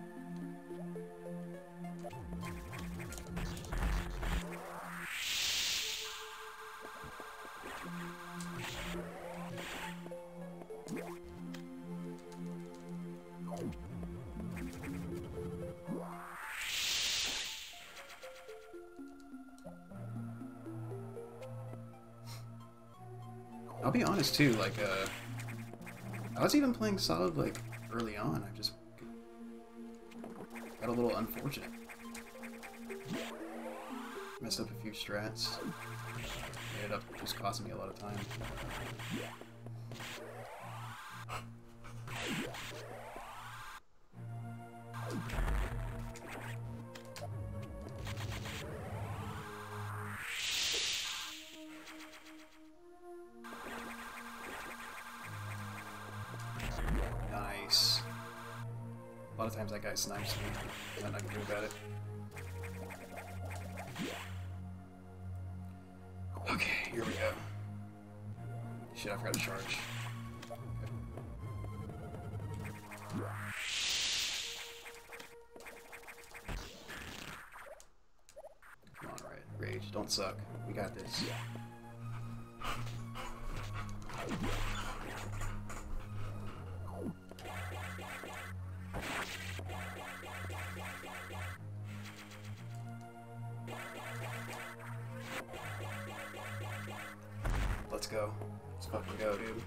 I'll be honest too, like, uh, I was even playing solid, like, early on. I just got a little unfortunate. Messed up a few strats. It ended up just costing me a lot of time. Nice. A lot of times that guy snipes me. Nothing I can do about it. Okay, here we go. Shit, I forgot to charge. Okay. Come on, Red. Rage, don't suck. We got this. Let's go. Let's fucking go, dude.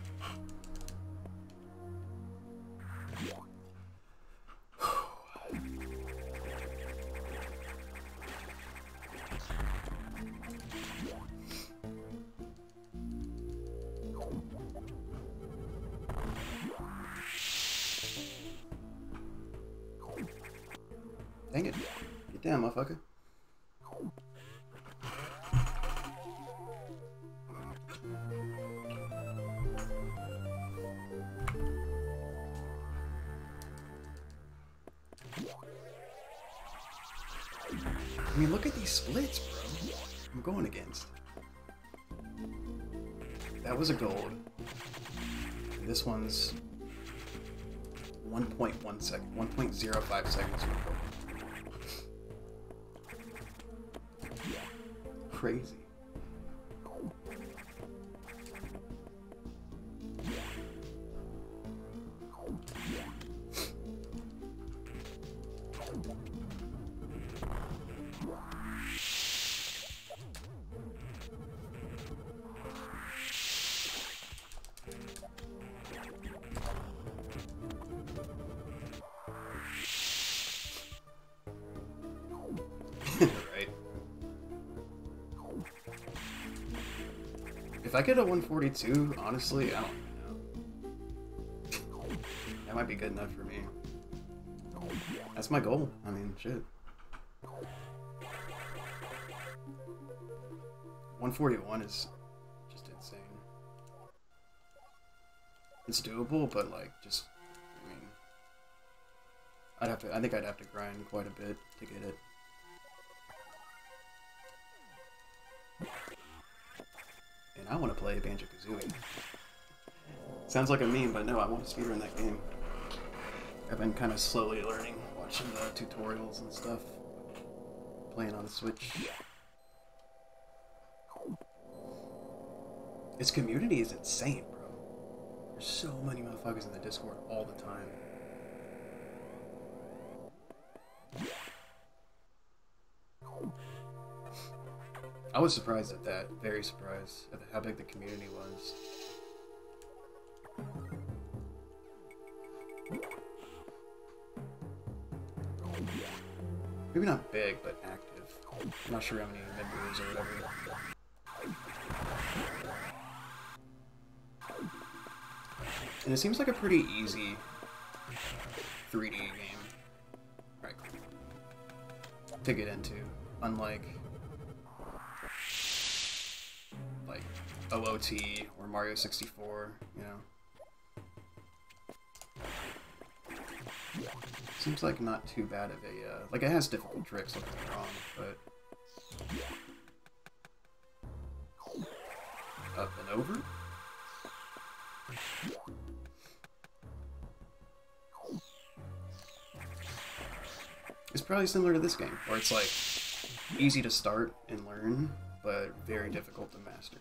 Dang it. Get down, motherfucker. I mean, look at these splits, bro. I'm going against. That was a gold. This one's one point one second, one point zero five seconds from gold. Crazy. Right. If I get a one forty-two, honestly, I don't know. That might be good enough for me. That's my goal. I mean, shit. one forty-one is just insane. It's doable, but like, just, I mean, I'd have to, I think I'd have to grind quite a bit to get it. And I want to play Banjo-Kazooie. Sounds like a meme, but no, I want to speedrun that game. I've been kind of slowly learning, watching the tutorials and stuff, playing on the Switch. Its community is insane, bro. There's so many motherfuckers in the Discord all the time. I was surprised at that. Very surprised at how big the community was. Maybe not big, but active. I'm not sure how many mid-moves or whatever. And it seems like a pretty easy three D game, right, to get into, unlike like O O T or Mario sixty-four, you know. Seems like not too bad of a, uh, like it has difficult tricks, don't get me wrong, but up and over? It's probably similar to this game, where it's like easy to start and learn, but very difficult to master.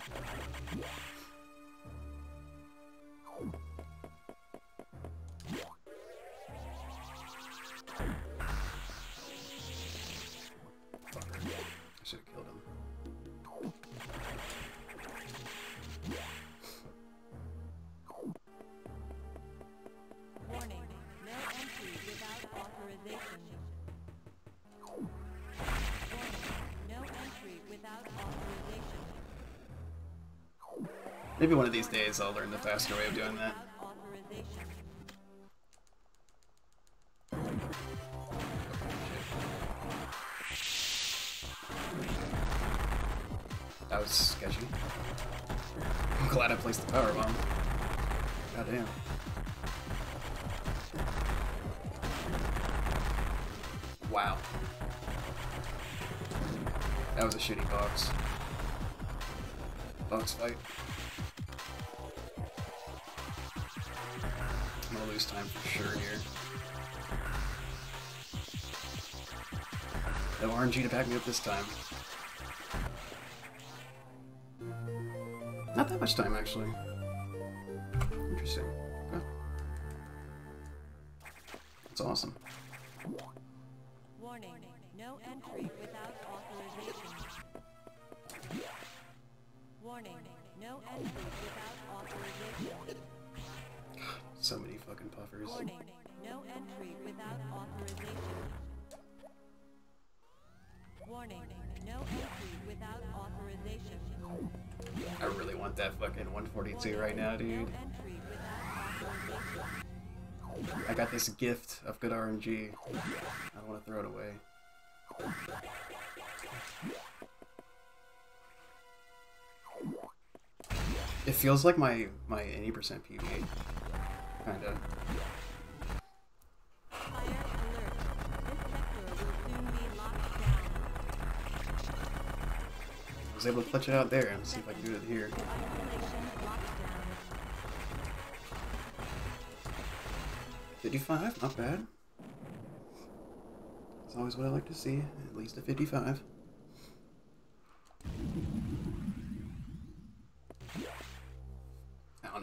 Fucker. I should have killed him. Warning, no entry without authorization. Warning, no entry without authorization. Maybe one of these days I'll learn the faster way of doing that. Without authorization. That was sketchy. I'm glad I placed the power bomb. God damn. Wow. That was a shitty box. Box fight. I'm gonna lose time for sure here. No R N G to back me up this time. Not that much time, actually. Interesting. Okay. That's awesome. Warning, no entry without authorization. Warning, no entry without authorization. So many fucking puffers. Warning, no entry without authorization. Warning, no entry without authorization. I really want that fucking one forty-two right now, dude. No entry without authorization. I got this gift of good R N G. I don't want to throw it away. It feels like my my eighty percent P V, kinda. Fire alert. This sector will soon be locked down. I was able to clutch it out there and see if I can do it here. Isolation lockdown. fifty-five, not bad. That's always what I like to see, at least a fifty-five.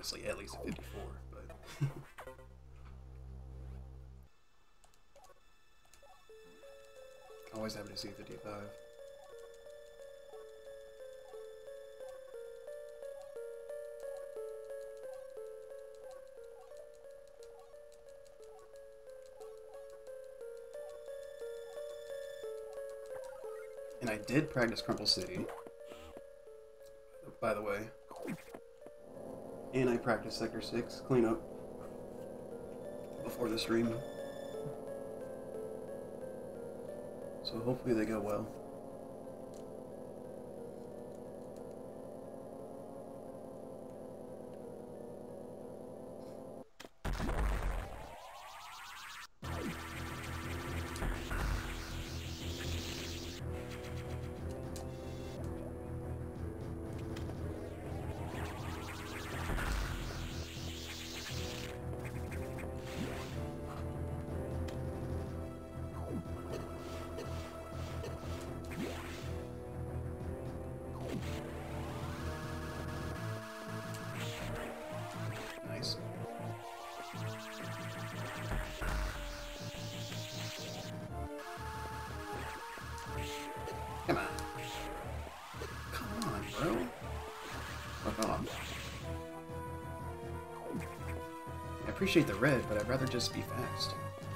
honestly at least a fifty-four, but always happy to see fifty-five. And I did practice Crumple City, by the way. And I practiced Sector six cleanup before the stream. So hopefully they go well. Nice. Come on. Come on, bro. Fuck off. I appreciate the red, but I'd rather just be fast.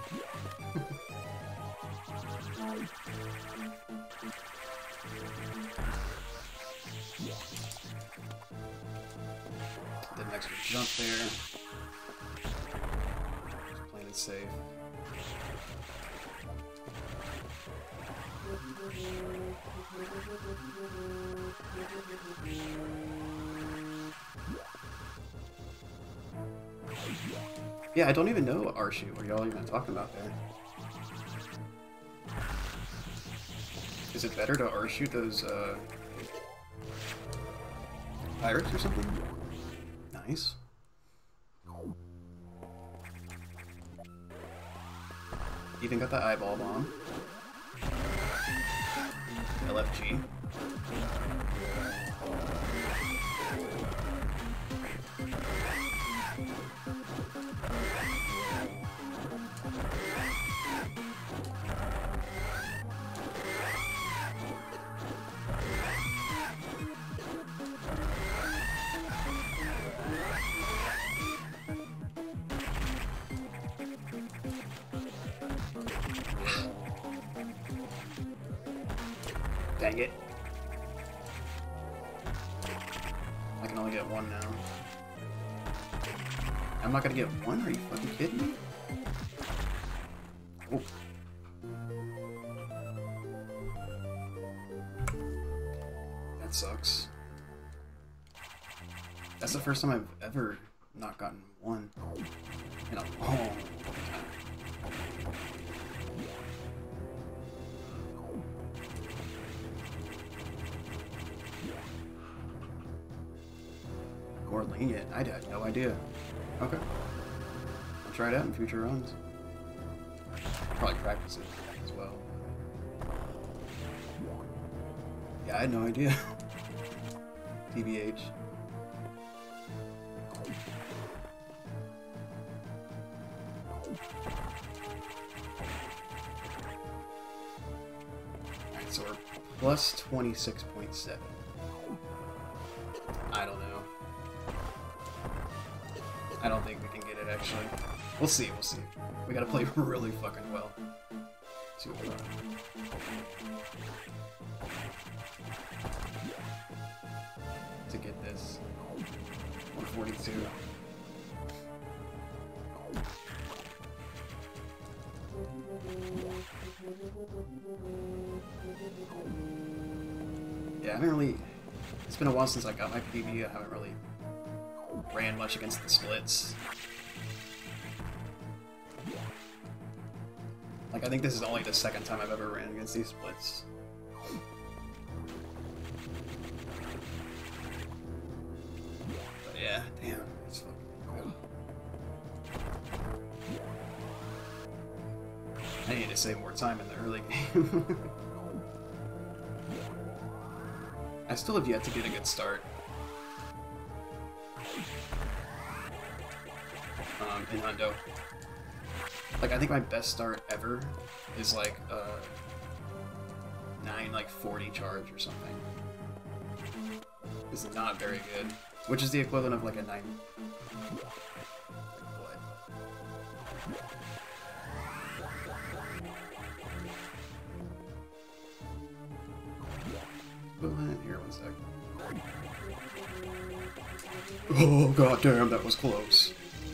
Did an extra jump there. Just playing it safe. Yeah, I don't even know R-Shoot. What are y'all even talking about there? Is it better to R-Shoot those, uh... pirates or something? Nice. Even got the eyeball bomb. L F G. Dang it. I can only get one now. I'm not gonna get one? Are you fucking kidding me? Oh. That sucks. That's the first time I've ever not gotten one in a long time. Or lenient. I had no idea. Okay. I'll try it out in future runs. Probably practice it as well. Yeah, I had no idea. T B H. Alright, so we're plus twenty-six point seven. I don't know. I don't think we can get it, actually. We'll see, we'll see. We gotta play really fucking well to, uh, to get this. one forty-two. Yeah, I haven't really... It's been a while since I got my P B. I haven't really ran much against the splits. Like, I think this is only the second time I've ever ran against these splits. But yeah, damn, it's fucking good. I need to save more time in the early game. I still have yet to get a good start. um, in Hundo. Like, I think my best start ever is like uh, nine like forty charge or something. This is not very good, which is the equivalent of like a nine. What? Equivalent here, one sec. Oh god damn, that was close.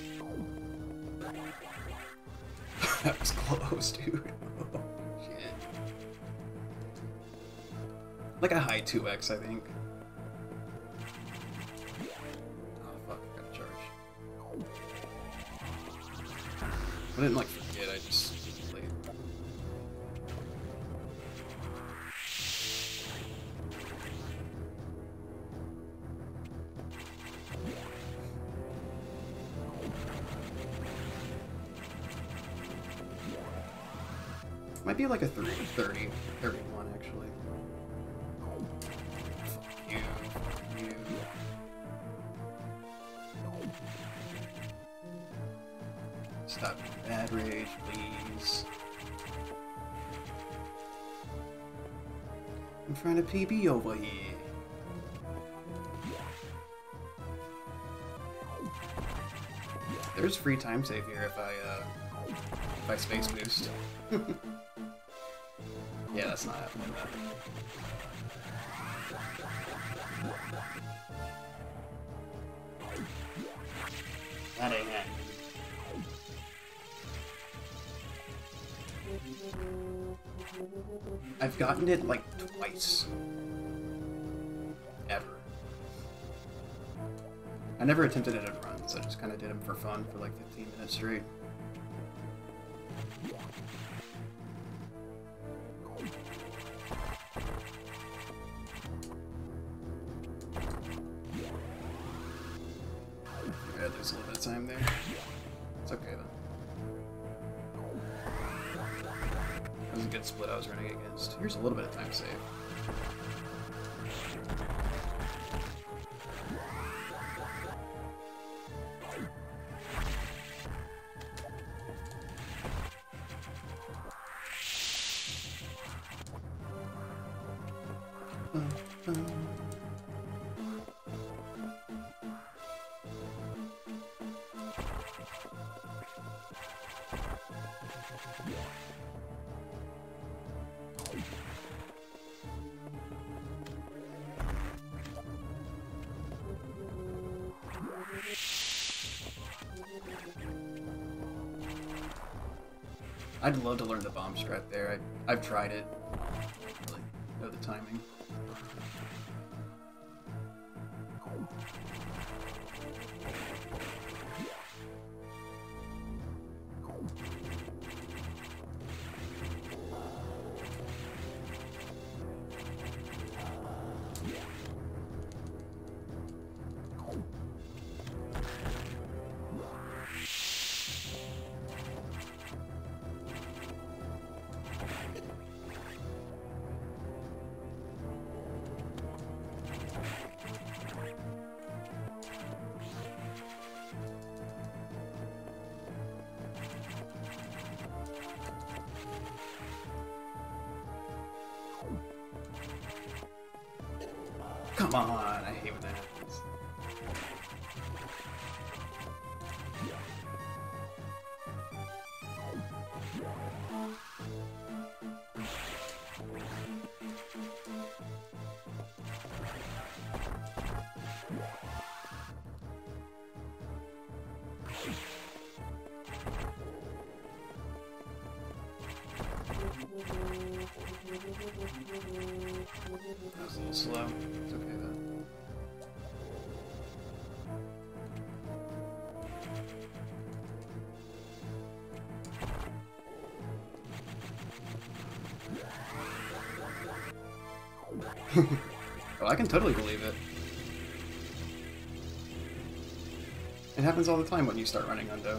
That was close, dude. Oh, shit. Like a high two X, I think. Oh fuck, I gotta charge. I didn't like forget, I just played. Might be like a thirty, thirty, thirty-one actually. Fuck you, fuck you. Stop bad rage, please. I'm trying to P B over here. There's free time save here if I, uh, if I space boost. Yeah, that's not happening, though. That ain't happening. I've gotten it, like, twice. Ever. I never attempted it at runs, I just kind of did them for fun for like fifteen minutes straight. Yeah, there's a little bit of time there. It's okay though. That was a good split I was running against. Here's a little bit of time save. I'd love to learn the bomb strat there. I, I've tried it. I don't really know the timing. Come on, I hate when that happens. That was a little slow. It's okay though. Oh, I can totally believe it. It happens all the time when you start running Undo.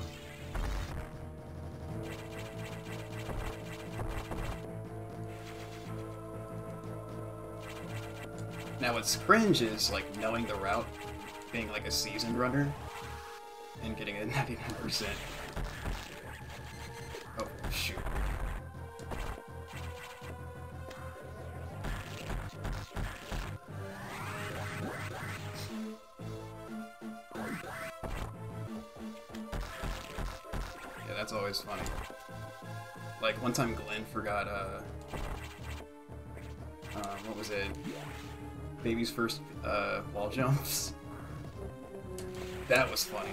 Now what's cringe is like knowing the route, being like a seasoned runner, and getting a ninety-nine percent. Oh, shoot. Yeah, that's always funny. Like, one time Glenn forgot, uh... Um, what was it? Baby's first, uh, wall jumps. That was funny.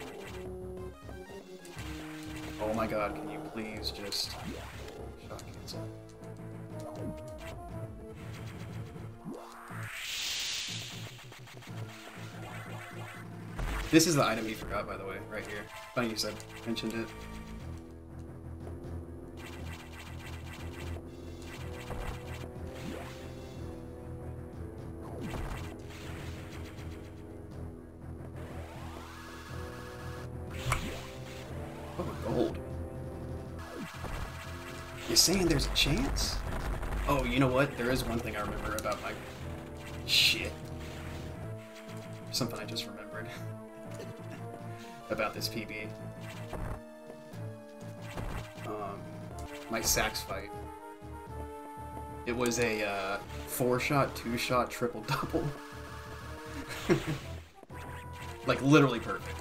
Oh my god, can you please just... shot cancel? This is the item he forgot, by the way, right here. Funny you said, mentioned it. Oh, gold. You're saying there's a chance? Oh, you know what? There is one thing I remember about my... Shit. Something I just remembered. About this P B. Um, my sax fight. It was a uh, four-shot, two-shot, triple-double. Like, literally perfect.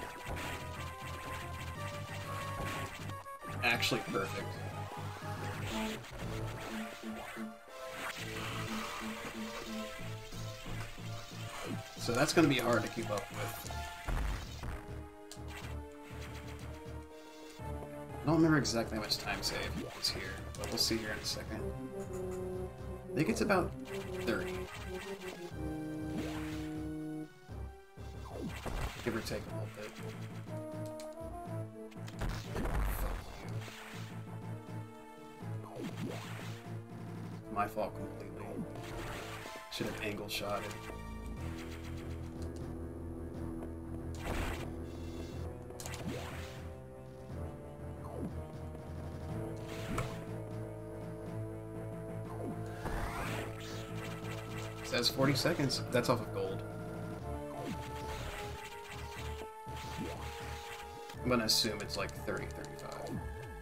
Actually perfect. So that's going to be hard to keep up with. I don't remember exactly how much time save is here, but we'll see here in a second. I think it's about thirty. Give or take a little bit. Fuck you. My fault completely. Should have angle shot it. It says forty seconds. That's off of gold. I'm gonna assume it's like thirty, thirty-five.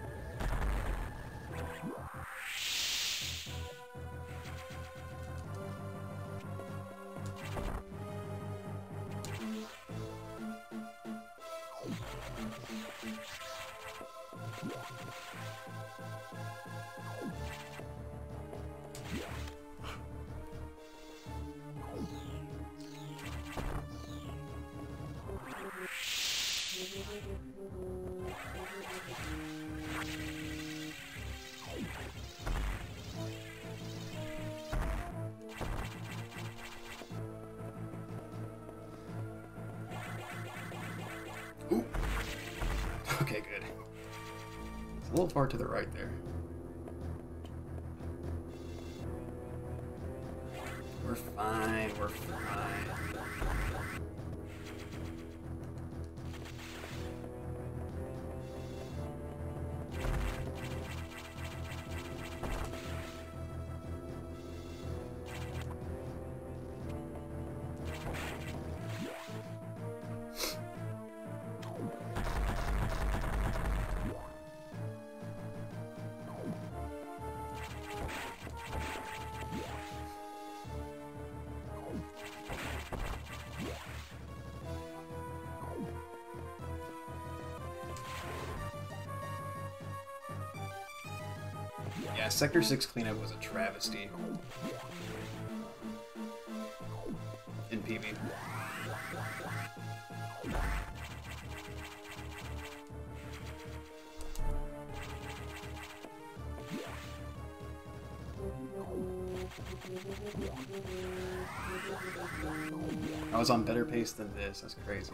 Ooh. Okay, good. It's a little far to the right there. We're fine, we're fine. Yeah, Sector six cleanup was a travesty in P V. I was on better pace than this, that's crazy.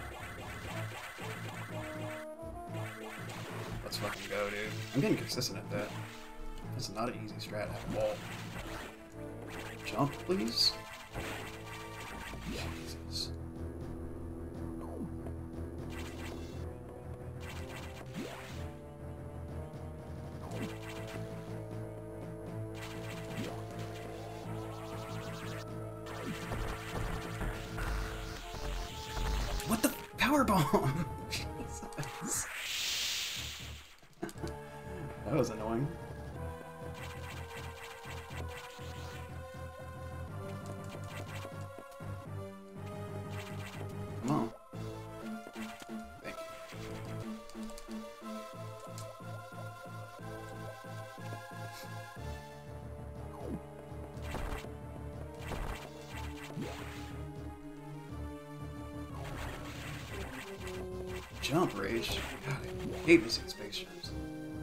Let's fucking go, dude. I'm getting consistent at that. That's not an easy strat at all. Jump, please? Jesus. What the? How power bomb! Jesus. That was annoying. Come on. Thank you. Jump rage. God, I hate missing space jumps.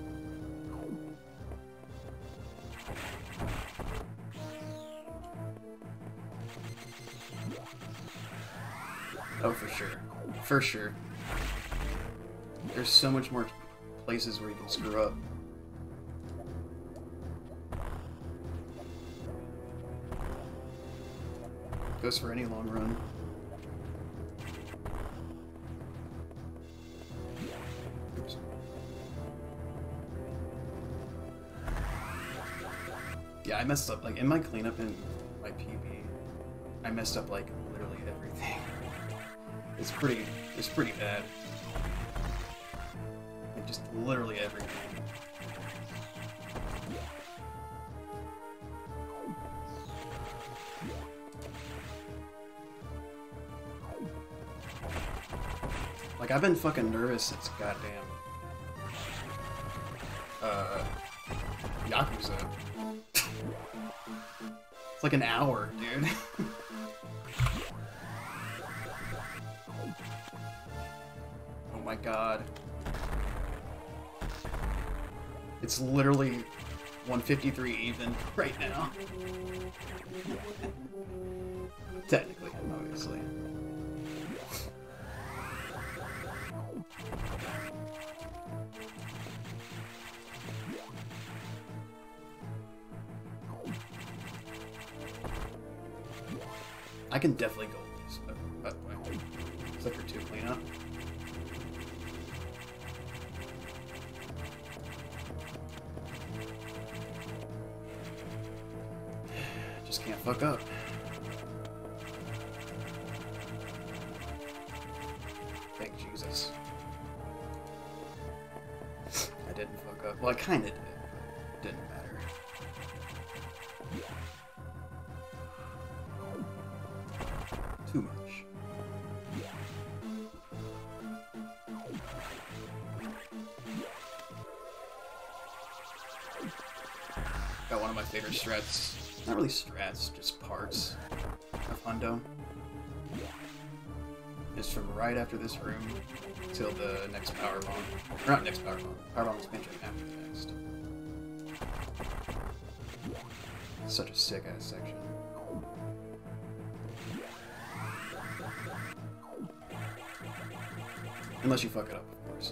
Oh, for sure. For sure. There's so much more places where you can screw up. Goes for any long run. Oops. Yeah, I messed up. Like, in my cleanup in my P B, I messed up, like, literally everything. It's pretty, it's pretty bad. Like, just literally everything. Like, I've been fucking nervous since goddamn uh, Yakuza. It's like an hour, dude. Oh my god. It's literally one fifty-three even right now. Technically, obviously. I can definitely go with this, by the way. Sector two cleanup. Just can't fuck up. Thank Jesus. I didn't fuck up. Well, I kinda did. Didn't matter. Too much. Got one of my favorite strats. Not really strats, just parts of Hundo. It's from right after this room till the next power bomb. Or not next power bomb. Power bomb expansion after the next. Such a sick ass section. Unless you fuck it up, of course.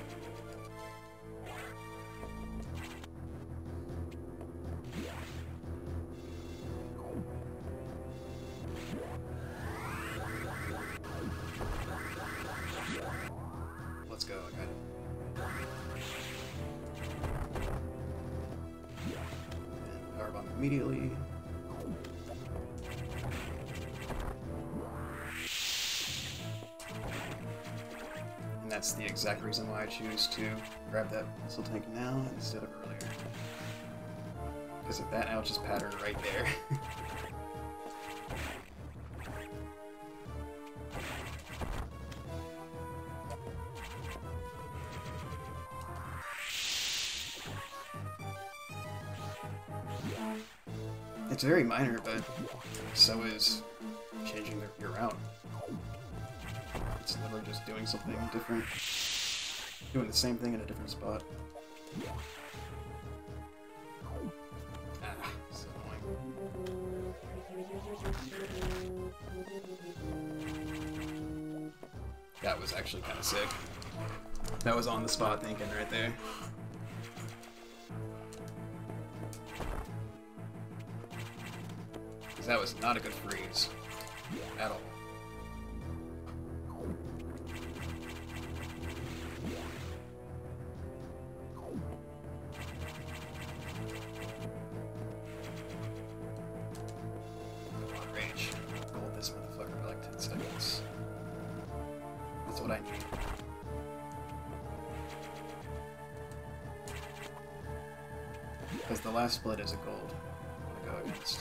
Let's go, I got it. And power bomb immediately. And that's the exact reason why I choose to grab that missile tank now instead of earlier. Because of that ouch is pattern right there. It's very minor, but so is changing the, your route. It's literally just doing something different. Doing the same thing in a different spot. Ah, so annoying. That was actually kind of sick. That was on the spot thinking right there. Because that was not a good freeze. At all. what I need. Because the last split is a gold I want to go against.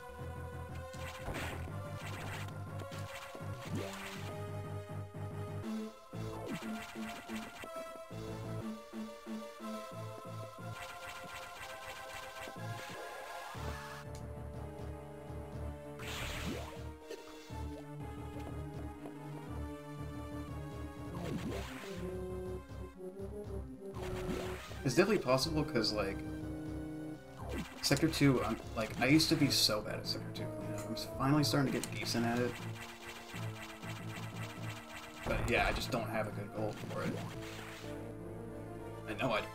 It's definitely possible because, like, Sector two, I'm, like, I used to be so bad at Sector two. You know, I'm finally starting to get decent at it. But yeah, I just don't have a good goal for it. I know I don't.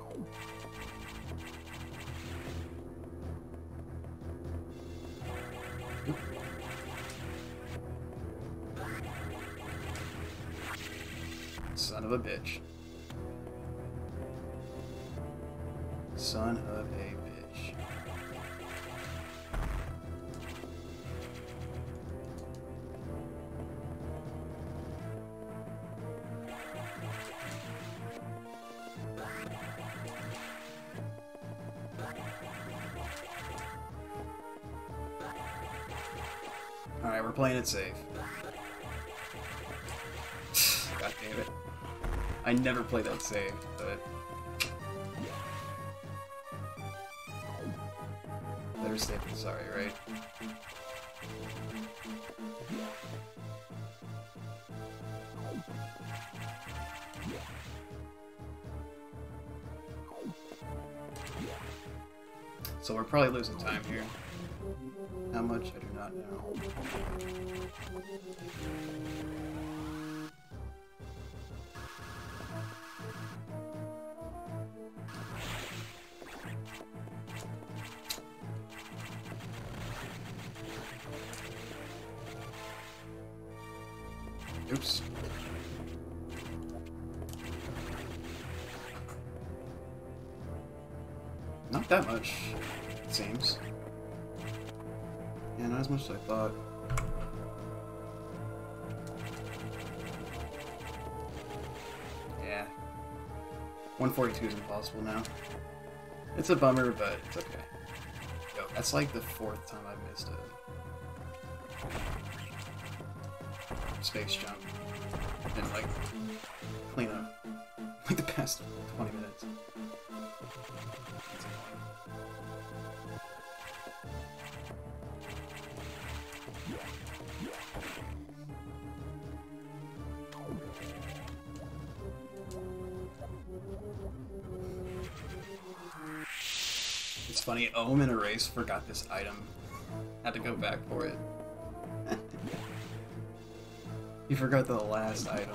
Son of a bitch. Son of a bitch. Alright, we're playing it safe. God damn it. I never play that safe, but... better safe than sorry, right? So we're probably losing time here. How much? I do not know. Oops. Not that much, it seems. Yeah, not as much as I thought. Yeah. one forty-two is impossible now. It's a bummer, but it's okay. Yo, that's like the fourth time I've missed a space jump and like clean up like the past twenty minutes. It's funny, Ohm in a race forgot this item. Had to go back for it. He forgot the last item.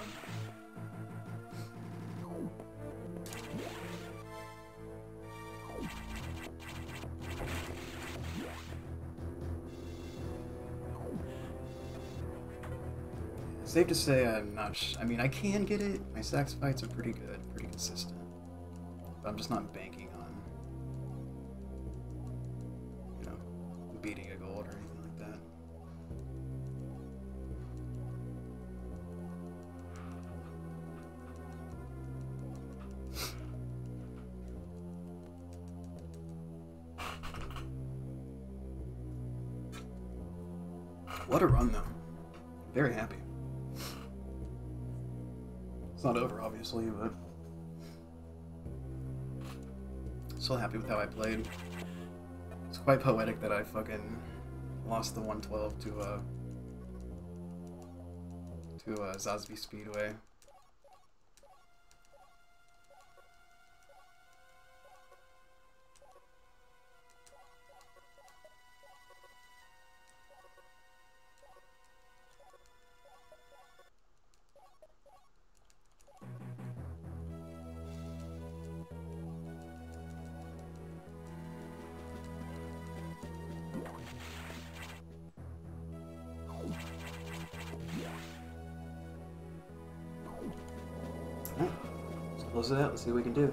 Safe to say I'm not sh I mean, I can get it. My sax fights are pretty good, pretty consistent. But I'm just not banking on, you know, beating a gold or anything like that. What a run, though. Very happy. It's not over, obviously, but still happy with how I played. It's quite poetic that I fucking lost the one twelve to uh to uh, Zasby Speedway. Alright, let's close it out, let's see what we can do.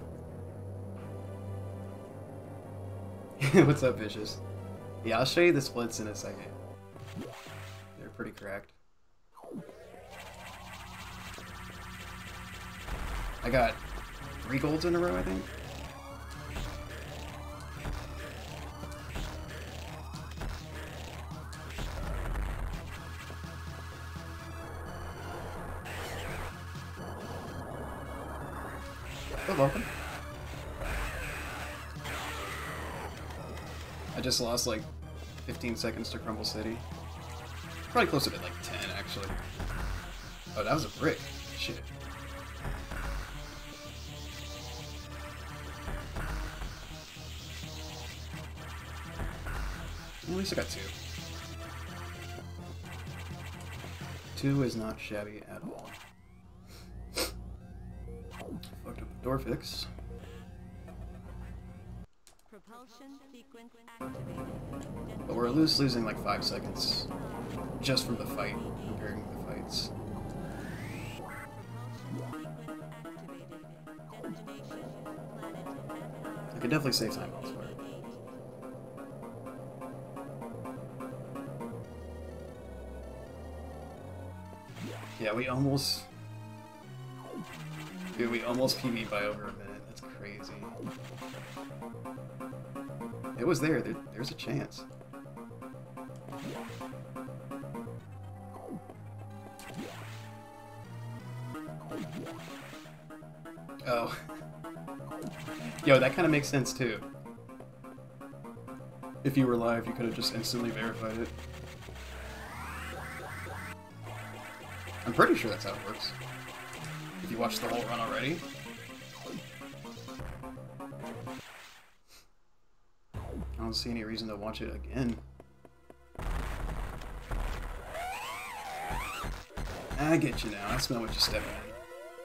What's up, Vicious? Yeah, I'll show you the splits in a second. They're pretty correct. I got three golds in a row, I think. Oh, welcome. I just lost like fifteen seconds to Crumble City. Probably closer to like ten, actually. Oh, that was a brick. Shit. At least I got two. Two is not shabby at all. Fucked up the door fix. Propulsion sequence activated. But we're loose losing like five seconds just from the fight, comparing the fights. I could definitely save time elsewhere. Yeah, we almost... Dude, we almost P B'd by over a minute. That's crazy. It was there. there. There's a chance. Oh. Yo, that kind of makes sense too. If you were live, you could have just instantly verified it. I'm pretty sure that's how it works. If you watched the whole run already. I don't see any reason to watch it again. I get you now. I smell what you're stepping in.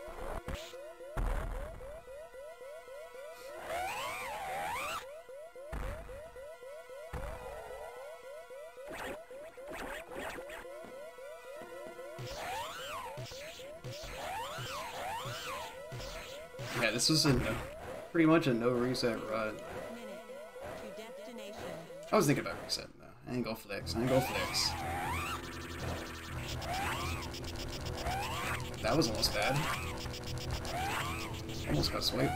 Yeah, this was a no, pretty much a no reset run. I was thinking about resetting though. I ain't gonna flex. I ain't gonna flex. That was almost bad. Almost got swiped.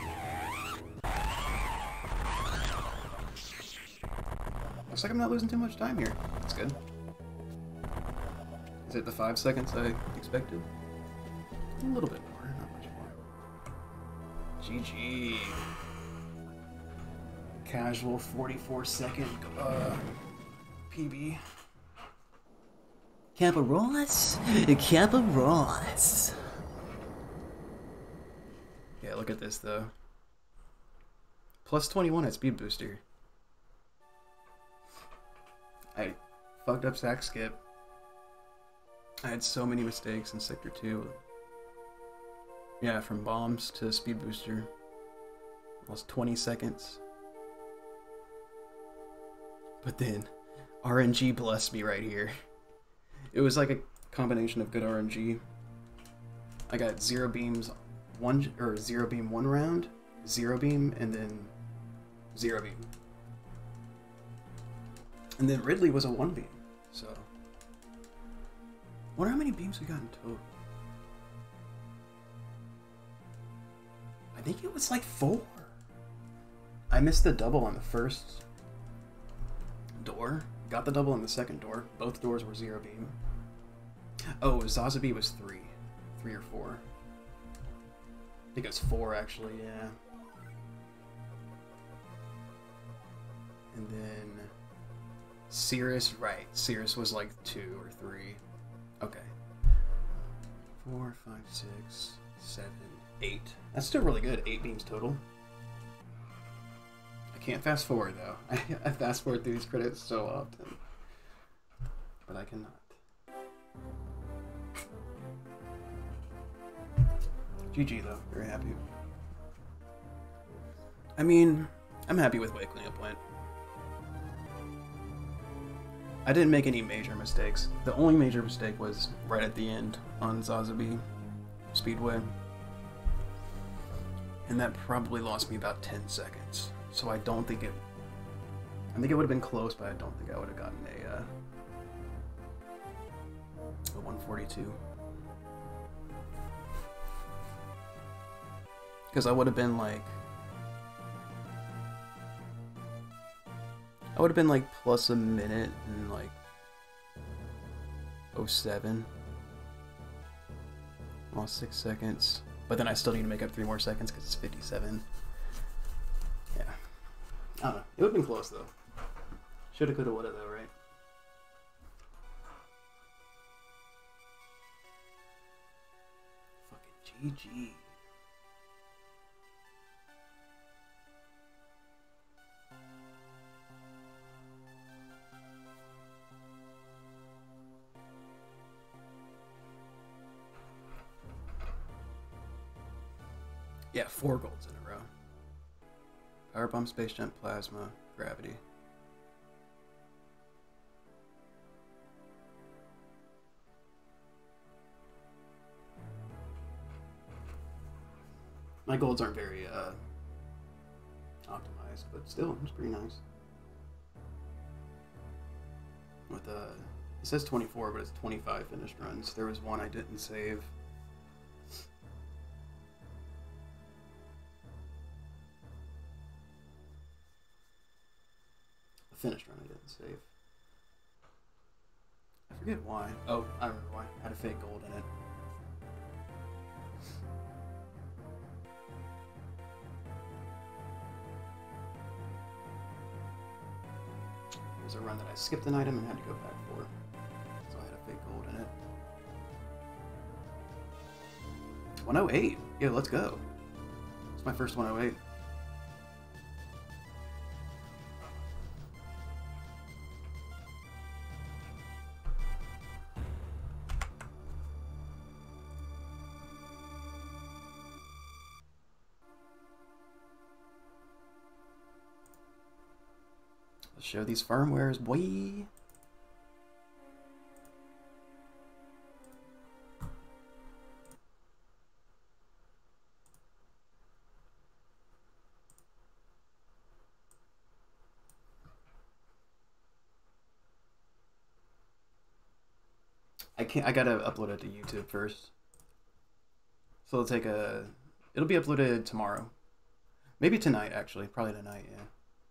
Looks like I'm not losing too much time here. That's good. Is it the five seconds I expected? A little bit more, not much more. G G. Casual forty-four second uh, P B. Caparolas? Caparolas. Yeah, look at this though. Plus twenty-one at speed booster. I fucked up sack skip. I had so many mistakes in sector two. Yeah, from bombs to speed booster. Lost twenty seconds. But then R N G blessed me right here. It was like a combination of good R N G. I got zero beams one or zero beam one round, zero beam, and then zero beam. And then Ridley was a one beam. So wonder how many beams we got in total. I think it was like four. I missed the double on the first door. Got the double on the second door. Both doors were zero beam. Oh, Zazabi was three. Three or four. I think it was four actually, yeah. And then Cirrus, right. Cirrus was like two or three. Okay. Four, five, six, seven, eight. That's still really good. Eight beams total. I can't fast forward though. I, I fast forward through these credits so often. But I cannot. G G though. Very happy. I mean, I'm happy with the way cleanup went. I didn't make any major mistakes. The only major mistake was right at the end on Zazabi Speedway. And that probably lost me about ten seconds. So I don't think it... I think it would have been close, but I don't think I would have gotten a, uh, a one forty-two. Because I would have been like... I would have been like plus a minute and like... oh seven. Lost six seconds. But then I still need to make up three more seconds because it's fifty-seven. Yeah. I don't know. It would have been close though. Shoulda, coulda, woulda though, right? Fucking G G. Yeah, four golds in a row. Power bomb, space jump, plasma, gravity. My golds aren't very uh, optimized, but still, it's pretty nice. With uh, it says twenty-four, but it's twenty-five finished runs. There was one I didn't save. Finished run I didn't save. I forget why. Oh, I remember why. I had a fake gold in it. It was a run that I skipped an item and had to go back for. So I had a fake gold in it. one oh eight! Yeah, let's go. It's my first one oh eight. Show these firmwares, boy. I can't. I gotta upload it to YouTube first. So it'll take a. It'll be uploaded tomorrow, maybe tonight. Actually, probably tonight. Yeah.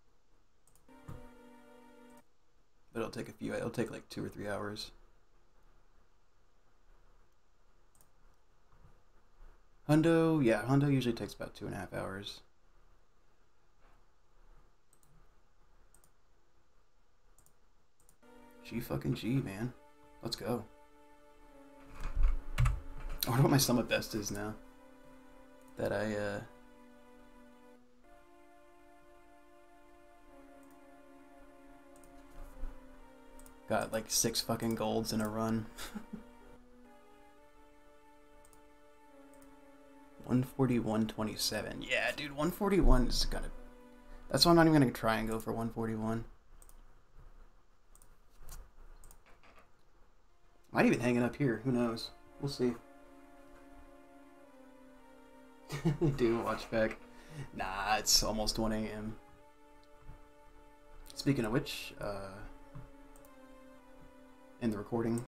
But it'll take a few, it'll take like two or three hours. Hundo, yeah, Hundo usually takes about two and a half hours. G fucking G, man. Let's go. I wonder what my summit best is now. That I, uh... got like six fucking golds in a run. one forty-one twenty-seven. Yeah, dude, one forty-one is gonna... That's why I'm not even gonna try and go for one forty-one. Might even hang it up here. Who knows? We'll see. Do watch back. Nah, it's almost one A M Speaking of which, uh... in the recording